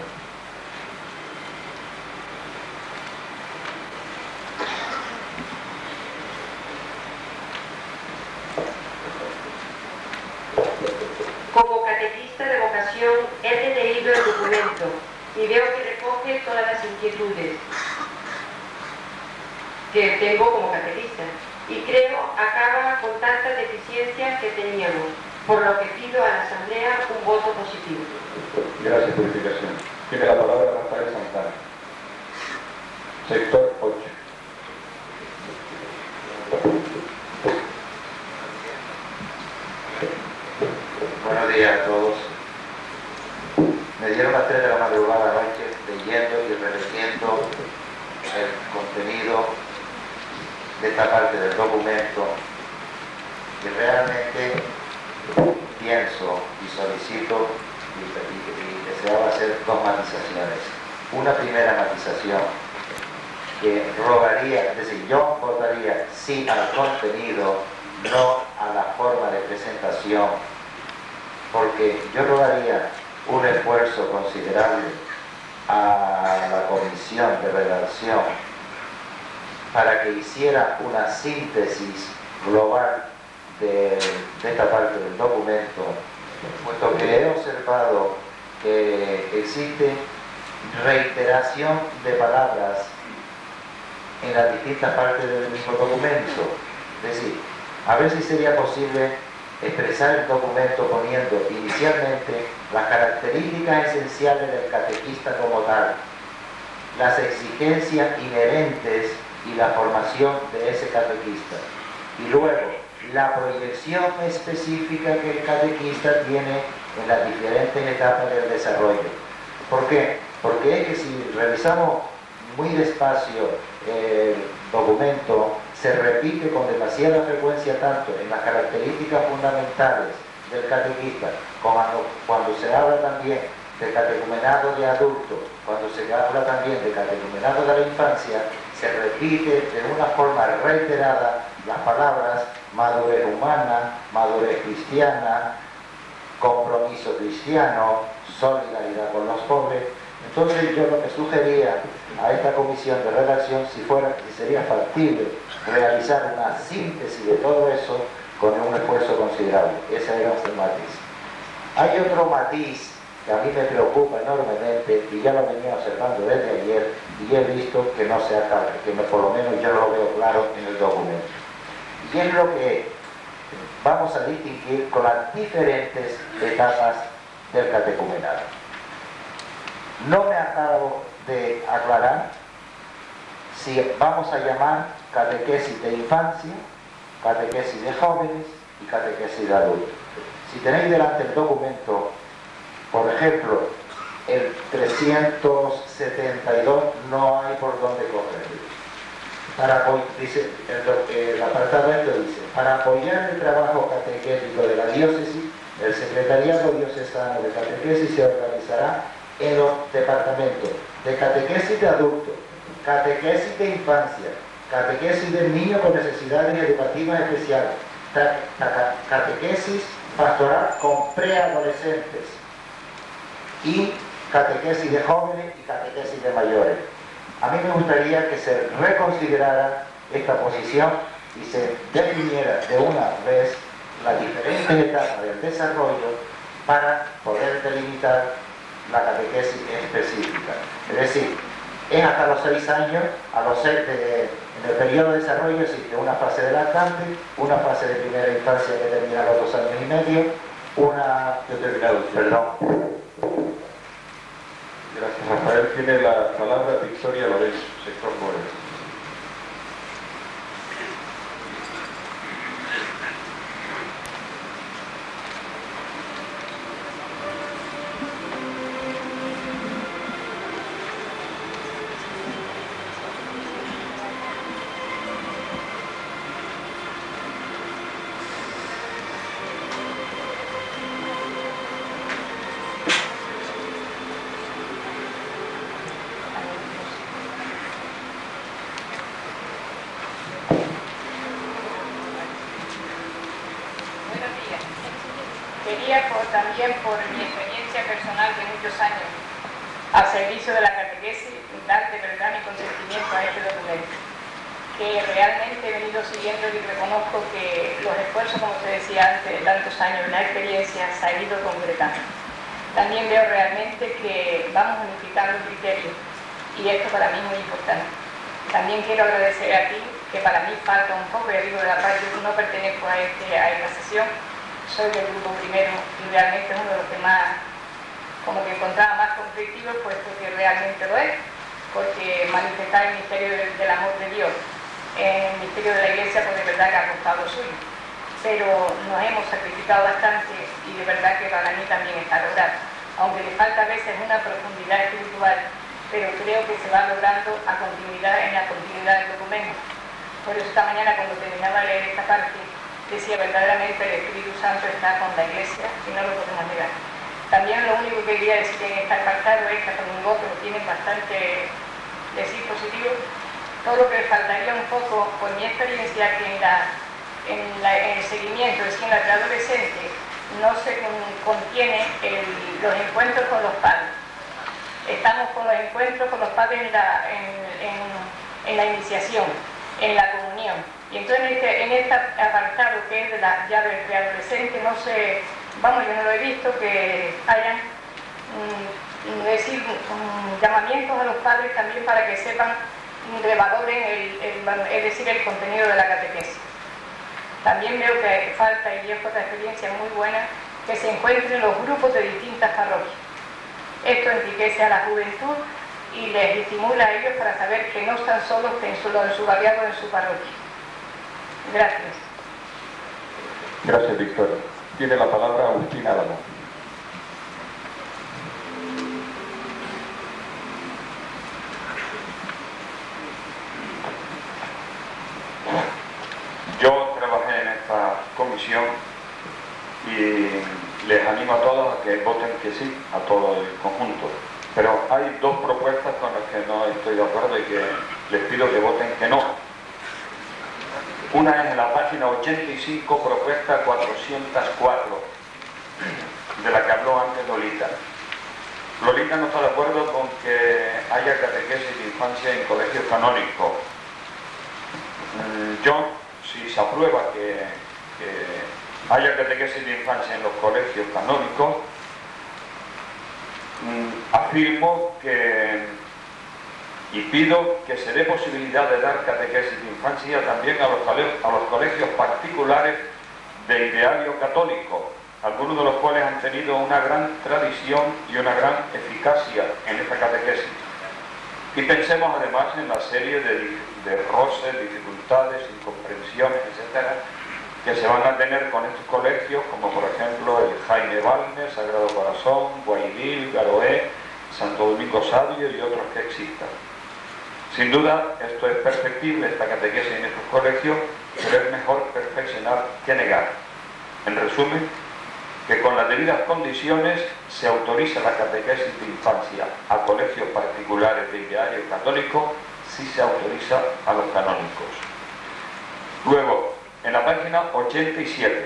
Como catequista de vocación he leído el documento y veo que recoge todas las inquietudes que tengo como catequista y creo acaba con tantas deficiencias que teníamos, por lo que pido a la Asamblea un voto positivo. Gracias, Purificación. Tiene la palabra Rafael Santana. Sector ocho. madrugada noche leyendo y repitiendo el contenido de esta parte del documento, y realmente pienso y solicito y, y, y deseaba hacer dos matizaciones. Una primera matización que rogaría, es decir, yo votaría sí al contenido, no a la forma de presentación, porque yo rogaría un esfuerzo considerable a la comisión de redacción para que hiciera una síntesis global de, de esta parte del documento, puesto que he observado que existe reiteración de palabras en las distintas partes del mismo documento. Es decir, a ver si sería posible expresar el documento poniendo inicialmente las características esenciales del catequista como tal, las exigencias inherentes y la formación de ese catequista, y luego la proyección específica que el catequista tiene en las diferentes etapas del desarrollo. ¿Por qué? Porque es que si revisamos muy despacio el documento, se repite con demasiada frecuencia tanto en las características fundamentales del catequista, como cuando se habla también de catecumenado de adultos, cuando se habla también de catecumenado de la infancia, se repite de una forma reiterada las palabras madurez humana, madurez cristiana, compromiso cristiano, solidaridad con los pobres. Entonces yo lo que sugería a esta comisión de redacción, si fuera, si sería factible realizar una síntesis de todo eso con un esfuerzo considerable. Ese era un matiz. Hay otro matiz que a mí me preocupa enormemente, y ya lo venía observando desde ayer, y he visto que no se acaba, que por lo menos yo lo veo claro en el documento. Y es lo que vamos a distinguir con las diferentes etapas del catecumenado. No me acabo de aclarar si vamos a llamar catequesis de infancia, catequesis de jóvenes y catequesis de adultos. Si tenéis delante el documento, por ejemplo, el trescientos setenta y dos, no hay por dónde cogerlo. Para, dice, el, el apartado esto dice, para apoyar el trabajo catequético de la diócesis, el Secretariado Diocesano de Catequesis se organizará en los departamentos de catequesis de adultos, catequesis de infancia, catequesis del niño con necesidades educativas especiales, catequesis pastoral con preadolescentes y catequesis de jóvenes y catequesis de mayores. A mí me gustaría que se reconsiderara esta posición y se definiera de una vez las diferentes etapas del desarrollo para poder delimitar la catequesis específica. Es decir, es hasta los seis años, a los seis de, en el periodo de desarrollo existe una fase de lactante, una fase de primera infancia que termina a los dos años y medio, una... Yo he terminado, perdón. Gracias, Rafael. Tiene la palabra Victoria Lorenzo, sector Moreno. También por mi experiencia personal de muchos años al servicio de la catequesis, dar de verdad mi consentimiento a este documento, que realmente he venido siguiendo y reconozco que los esfuerzos, como se decía antes, de tantos años, la experiencia se ha ido concretando. También veo realmente que vamos unificando criterios y esto para mí es muy importante. También quiero agradecer a ti, que para mí falta un poco, ya digo, de la parte que no pertenezco a, este, a esta sesión. Soy del grupo primero y realmente es uno de los que más, como que encontraba más conflictivo, puesto que realmente lo es, porque manifestar el misterio del, del amor de Dios en el misterio de la Iglesia, pues de verdad que ha costado lo suyo. Pero nos hemos sacrificado bastante y de verdad que para mí también está logrado. aunque le falta a veces una profundidad espiritual, pero creo que se va logrando a continuidad, en la continuidad del documento. Por eso esta mañana, cuando terminaba de leer esta parte, decía verdaderamente el Espíritu Santo está con la Iglesia y no lo podemos negar. También lo único que quería decir en este apartado es que Domingo, pero tienen bastante decir positivo, todo lo que le faltaría un poco, por mi experiencia, que en, la, en, la, en el seguimiento, es decir, en la preadolescente, no se contiene el, los encuentros con los padres. Estamos con los encuentros con los padres en la, en, en, en la iniciación, en la comunión. Y entonces en este, en este apartado que es de la, ya del preadolescente, no se, vamos, yo no lo he visto, que hayan mm, decir, mm, llamamientos a los padres también para que sepan, revaloren el, el, es decir, el contenido de la catequesis. También veo que falta, y es otra experiencia muy buena, que se encuentren los grupos de distintas parroquias. Esto enriquece a la juventud y les estimula a ellos para saber que no están solos, que en su, en su barriado o en su parroquia. Gracias. Gracias, Victoria. Tiene la palabra Agustín Álamo. Yo trabajé en esta comisión y les animo a todos a que voten que sí, a todo el conjunto. Pero hay dos propuestas con las que no estoy de acuerdo y que les pido que voten que no. Una es en la página ochenta y cinco, propuesta cuatrocientos cuatro, de la que habló antes Lolita. Lolita no está de acuerdo con que haya catequesis de infancia en colegios canónicos. Yo, si se aprueba que, que haya catequesis de infancia en los colegios canónicos, afirmo que y pido que se dé posibilidad de dar catequesis de infancia también a los, a los colegios particulares de ideario católico, algunos de los cuales han tenido una gran tradición y una gran eficacia en esta catequesis. Y pensemos además en la serie de, de roces, dificultades, incomprensiones, etcétera, que se van a tener con estos colegios, como por ejemplo el Jaime Balmes, Sagrado Corazón, Guayaquil, Garoé, Santo Domingo Sabio y otros que existan. Sin duda, esto es perfectible, esta catequesis en estos colegios, pero es mejor perfeccionar que negar. En resumen, que con las debidas condiciones se autoriza la catequesis de infancia a colegios particulares de ideario católico, si se autoriza a los canónicos. Luego, en la página ochenta y siete,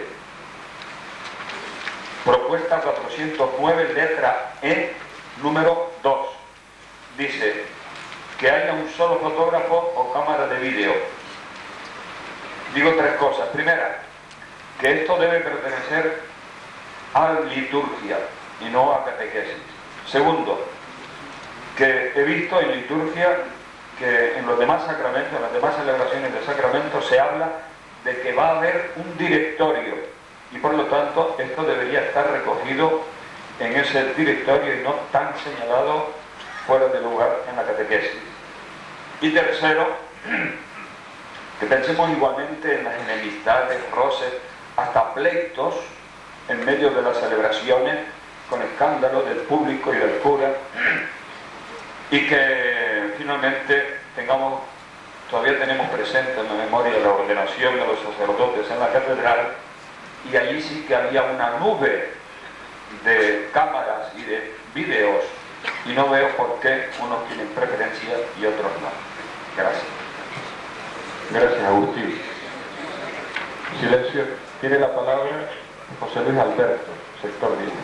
propuesta cuatrocientos nueve, letra E, número dos, dice que haya un solo fotógrafo o cámara de vídeo. Digo tres cosas. Primera, que esto debe pertenecer a liturgia y no a catequesis. Segundo, que he visto en liturgia que en los demás sacramentos, en las demás celebraciones de sacramentos, se habla de que va a haber un directorio y por lo tanto esto debería estar recogido en ese directorio y no tan señalado fuera de lugar en la catequesis. Y tercero, que pensemos igualmente en las enemistades, roces, hasta pleitos en medio de las celebraciones con escándalo del público y del cura, y que finalmente tengamos, todavía tenemos presente en la memoria la ordenación de los sacerdotes en la catedral, y allí sí que había una nube de cámaras y de vídeos, y no veo por qué unos tienen preferencia y otros no. Gracias. Gracias, Agustín. Silencio. Tiene la palabra José Luis Alberto, sector diez.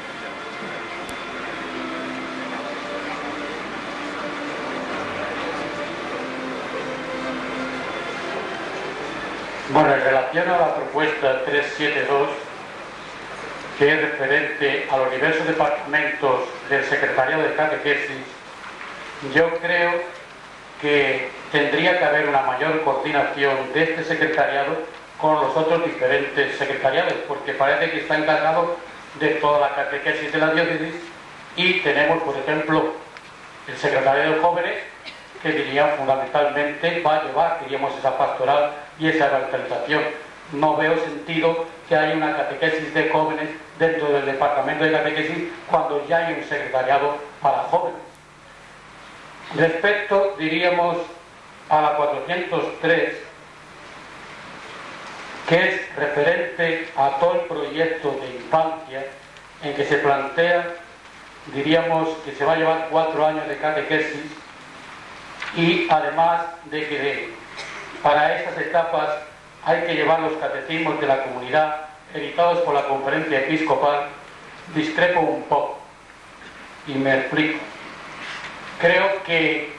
Bueno, en relación a la propuesta trescientos setenta y dos, que es referente a los diversos departamentos del Secretariado de Catequesis, yo creo que tendría que haber una mayor coordinación de este secretariado con los otros diferentes secretariados, porque parece que está encargado de toda la catequesis de la diócesis, y tenemos, por ejemplo, el secretariado de jóvenes, que diría fundamentalmente va a llevar, diríamos, esa pastoral y esa evangelización. no veo sentido que haya una catequesis de jóvenes dentro del departamento de catequesis cuando ya hay un secretariado para jóvenes. Respecto, diríamos, a la cuatrocientos tres, que es referente a todo el proyecto de infancia, en que se plantea, diríamos, que se va a llevar cuatro años de catequesis y además de que de, para esas etapas hay que llevar los catecismos de la comunidad editados por la Conferencia Episcopal. Discrepo un poco y me explico. Creo que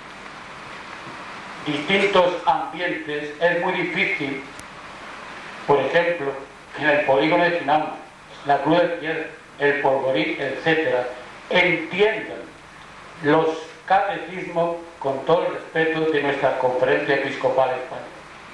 distintos ambientes es muy difícil, por ejemplo, en el polígono de Chinamo, la Cruz de Piedra, el Polvorí, etcétera, entiendan los catecismos con todo el respeto de nuestra Conferencia Episcopal Española.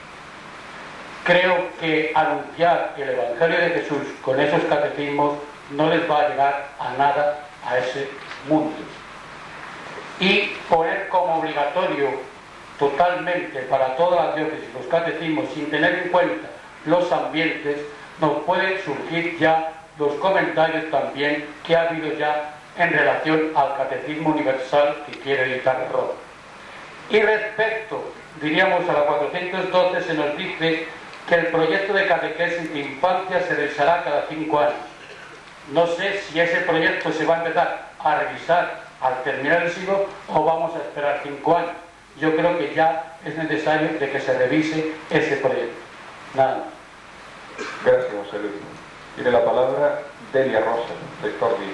Creo que anunciar el Evangelio de Jesús con esos catecismos no les va a llegar a nada a ese mundo. Y poner como obligatorio totalmente para todas las diócesis los catecismos sin tener en cuenta los ambientes, nos pueden surgir ya los comentarios también que ha habido ya en relación al Catecismo Universal que quiere editar Roma. Y respecto, diríamos, a la cuatrocientos doce, se nos dice que el proyecto de catequesis de infancia se revisará cada cinco años. No sé si ese proyecto se va a empezar a revisar al terminar el siglo o vamos a esperar cinco años. Yo creo que ya es necesario de que se revise ese proyecto. Nada más. Gracias, José Luis. Tiene la palabra Delia Rosa, sector diez.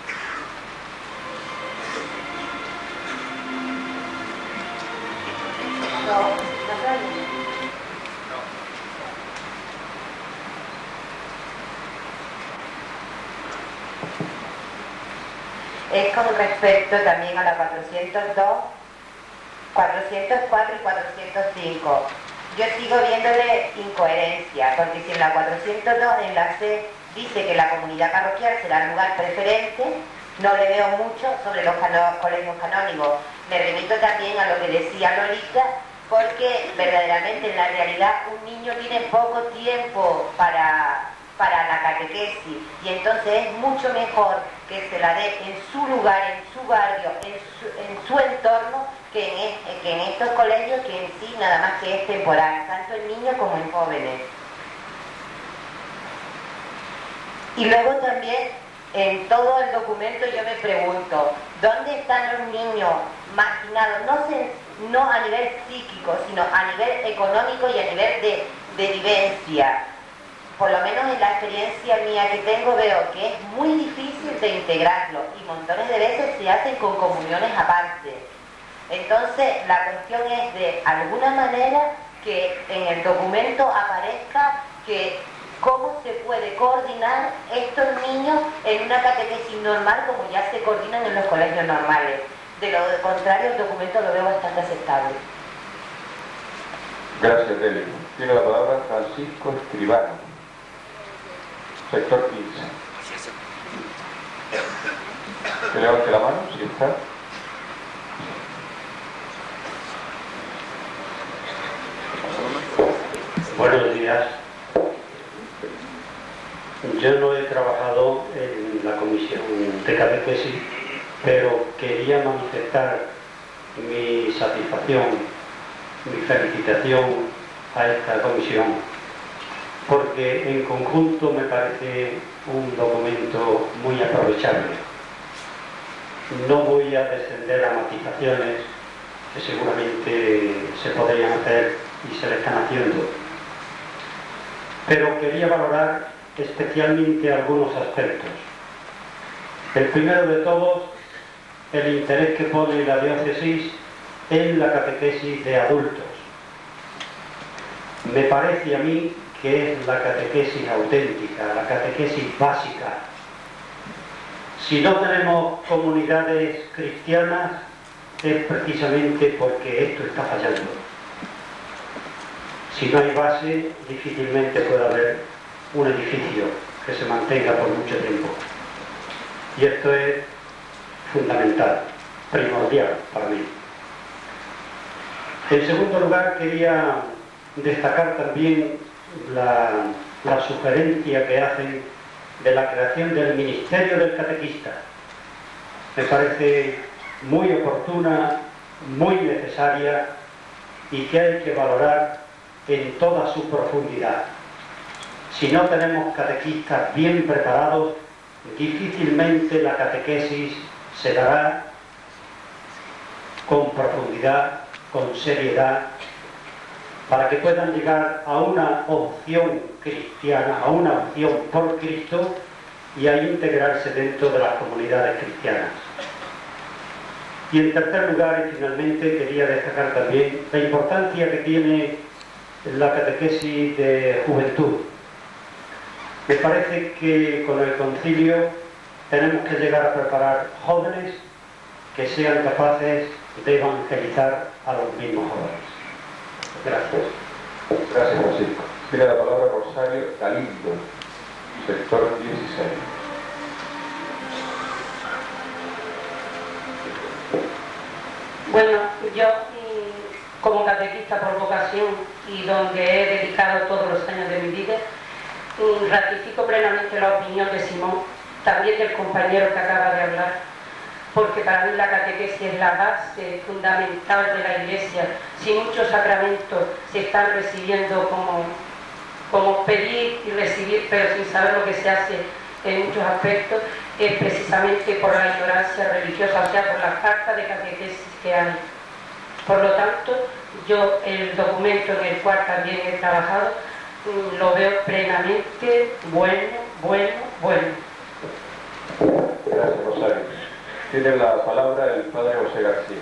No, no. Es con respecto también a la cuatrocientos dos, cuatrocientos cuatro y cuatrocientos cinco. Yo sigo viéndole incoherencia, porque si en la cuatrocientos dos, en la C, dice que la comunidad parroquial será el lugar preferente, no le veo mucho sobre los cano- colegios canónigos. Me remito también a lo que decía Lolita, porque verdaderamente en la realidad un niño tiene poco tiempo para, para la catequesis, y entonces es mucho mejor que se la dé en su lugar, en su barrio, en su, en su entorno, que en, es, que en estos colegios que en sí nada más que es temporal, tanto en niños como en jóvenes. Y luego también en todo el documento yo me pregunto, ¿dónde están los niños marginados? No, se, no a nivel psíquico, sino a nivel económico y a nivel de, de vivencia. Por lo menos en la experiencia mía que tengo veo que es muy difícil de integrarlo y montones de veces se hacen con comuniones aparte. Entonces la cuestión es de alguna manera que en el documento aparezca que cómo se puede coordinar estos niños en una catequesis normal como ya se coordinan en los colegios normales. De lo contrario el documento lo veo bastante aceptable. Gracias, Delia. Tiene la palabra Francisco Escribano, sector quince. Que levante la mano, si está. Buenos días. Yo no he trabajado en la comisión de catequesis, pero quería manifestar mi satisfacción, mi felicitación a esta comisión, porque en conjunto me parece un documento muy aprovechable. No voy a descender a matizaciones que seguramente se podrían hacer y se le están haciendo, pero quería valorar especialmente algunos aspectos. El primero de todos, el interés que pone la diócesis en la catequesis de adultos. Me parece a mí que es la catequesis auténtica, la catequesis básica. Si no tenemos comunidades cristianas es precisamente porque esto está fallando. Si no hay base, difícilmente puede haber un edificio que se mantenga por mucho tiempo. Y esto es fundamental, primordial para mí. En segundo lugar, quería destacar también la, la sugerencia que hacen de la creación del Ministerio del Catequista. Me parece muy oportuna, muy necesaria y que hay que valorar en toda su profundidad. Si no tenemos catequistas bien preparados, difícilmente la catequesis se dará con profundidad, con seriedad, para que puedan llegar a una opción cristiana, a una opción por Cristo y a integrarse dentro de las comunidades cristianas. Y en tercer lugar, y finalmente, quería destacar también la importancia que tiene la catequesis de juventud. Me parece que con el concilio tenemos que llegar a preparar jóvenes que sean capaces de evangelizar a los mismos jóvenes. Gracias. Gracias, Francisco. Tiene la palabra Rosario Galindo, sector dieciséis. Bueno, yo como catequista por vocación y donde he dedicado todos los años de mi vida, ratifico plenamente la opinión de Simón, también del compañero que acaba de hablar, porque para mí la catequesis es la base fundamental de la Iglesia. Si muchos sacramentos se están recibiendo como, como pedir y recibir, pero sin saber lo que se hace en muchos aspectos, es precisamente por la ignorancia religiosa, o sea, por la falta de catequesis que hay. Por lo tanto, yo el documento en el cual también he trabajado lo veo plenamente bueno, bueno, bueno. Gracias, Rosario. Tiene la palabra el padre José García.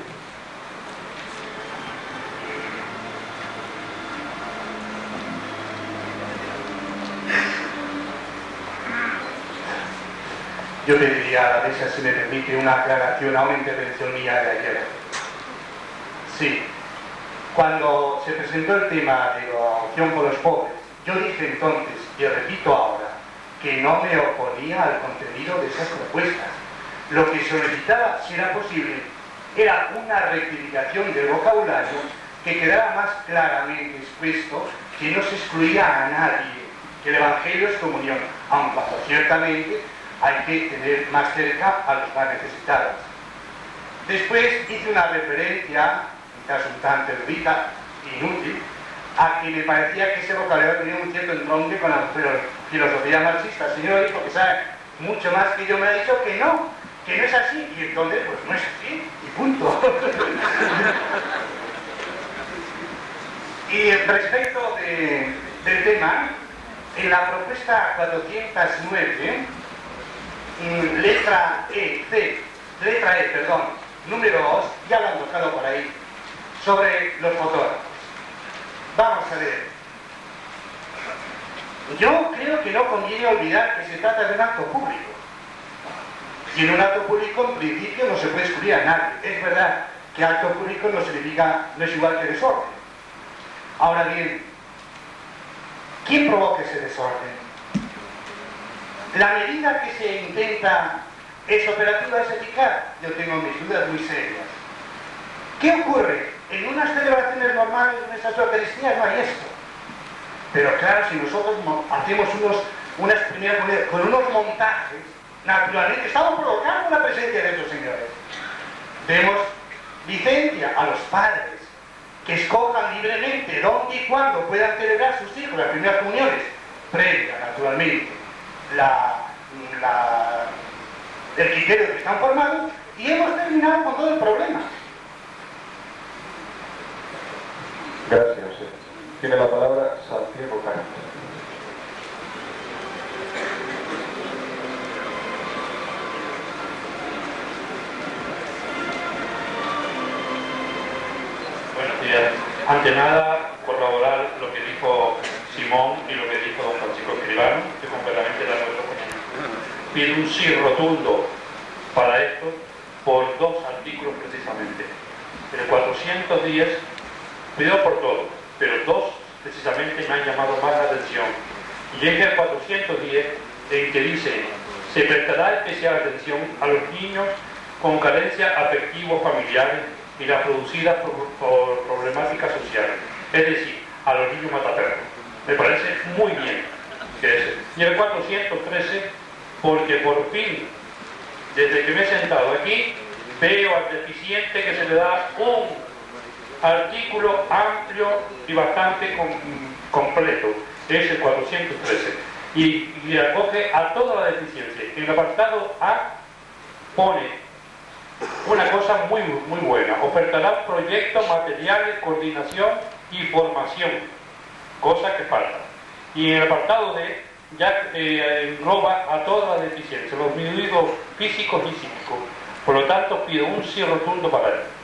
Yo pediría a la mesa, si me permite, una aclaración a una intervención mía de ayer. Sí, cuando se presentó el tema de la opción por los pobres, yo dije entonces, y repito ahora, que no me oponía al contenido de esas propuestas. Lo que solicitaba, si era posible, era una rectificación del vocabulario que quedara más claramente expuesto, que no se excluía a nadie, que el Evangelio es comunión, aun cuando ciertamente hay que tener más cerca a los más necesitados. Después hice una referencia, quizás un tanto erudita, inútil, a que me parecía que ese vocabulario tenía un cierto entronque con la filosofía marxista. El señor dijo que sabe mucho más que yo, me ha dicho que no, que no es así, y entonces pues no es así, y punto. Y respecto de, del tema, en la propuesta cuatrocientos nueve, letra E, C, letra E, perdón, número dos, ya lo han tocado por ahí, sobre los fotógrafos. Vamos a ver. Yo creo que no conviene olvidar que se trata de un acto público. Y en un acto público, en principio, no se puede excluir a nadie. Es verdad que acto público no significa, no es igual que desorden. Ahora bien, ¿quién provoca ese desorden? ¿La medida que se intenta es operativa, es eficaz? Yo tengo mis dudas muy serias. ¿Qué ocurre? En unas celebraciones normales, en estas Eucaristías, no hay esto. Pero claro, si nosotros hacemos unos, unas primeras con unos montajes, naturalmente estamos provocando la presencia de estos señores. Demos licencia a los padres que escojan libremente dónde y cuándo puedan celebrar sus hijos las primeras comuniones, previa, naturalmente, la, la, el criterio que están formados, y hemos terminado con todo el problema. Gracias, José. Tiene la palabra Santiago Carlos. Buenos días. Ante nada, corroborar lo que dijo Simón y lo que dijo don Francisco Escribano, que completamente de acuerdo con él. Pido un sí rotundo para esto por dos artículos precisamente. En el cuatrocientos diez, pido por todo, pero dos precisamente me han llamado más la atención. Y es el cuatrocientos diez en que dice: se prestará especial atención a los niños con carencias afectivos familiares y las producidas por, por problemáticas sociales, es decir, a los niños mataperros. Me parece muy bien que ese. Y el cuatrocientos trece, porque por fin, desde que me he sentado aquí, veo al deficiente que se le da un artículo amplio y bastante com completo. Es el cuatrocientos trece. Y, y acoge a toda la deficiencia. En el apartado A pone una cosa muy, muy buena. Ofertará proyectos, materiales, coordinación y formación. Cosa que falta. Y en el apartado D ya eh, engloba a toda la deficiencia, los individuos físicos y psíquicos. Por lo tanto, pido un sí rotundo para él.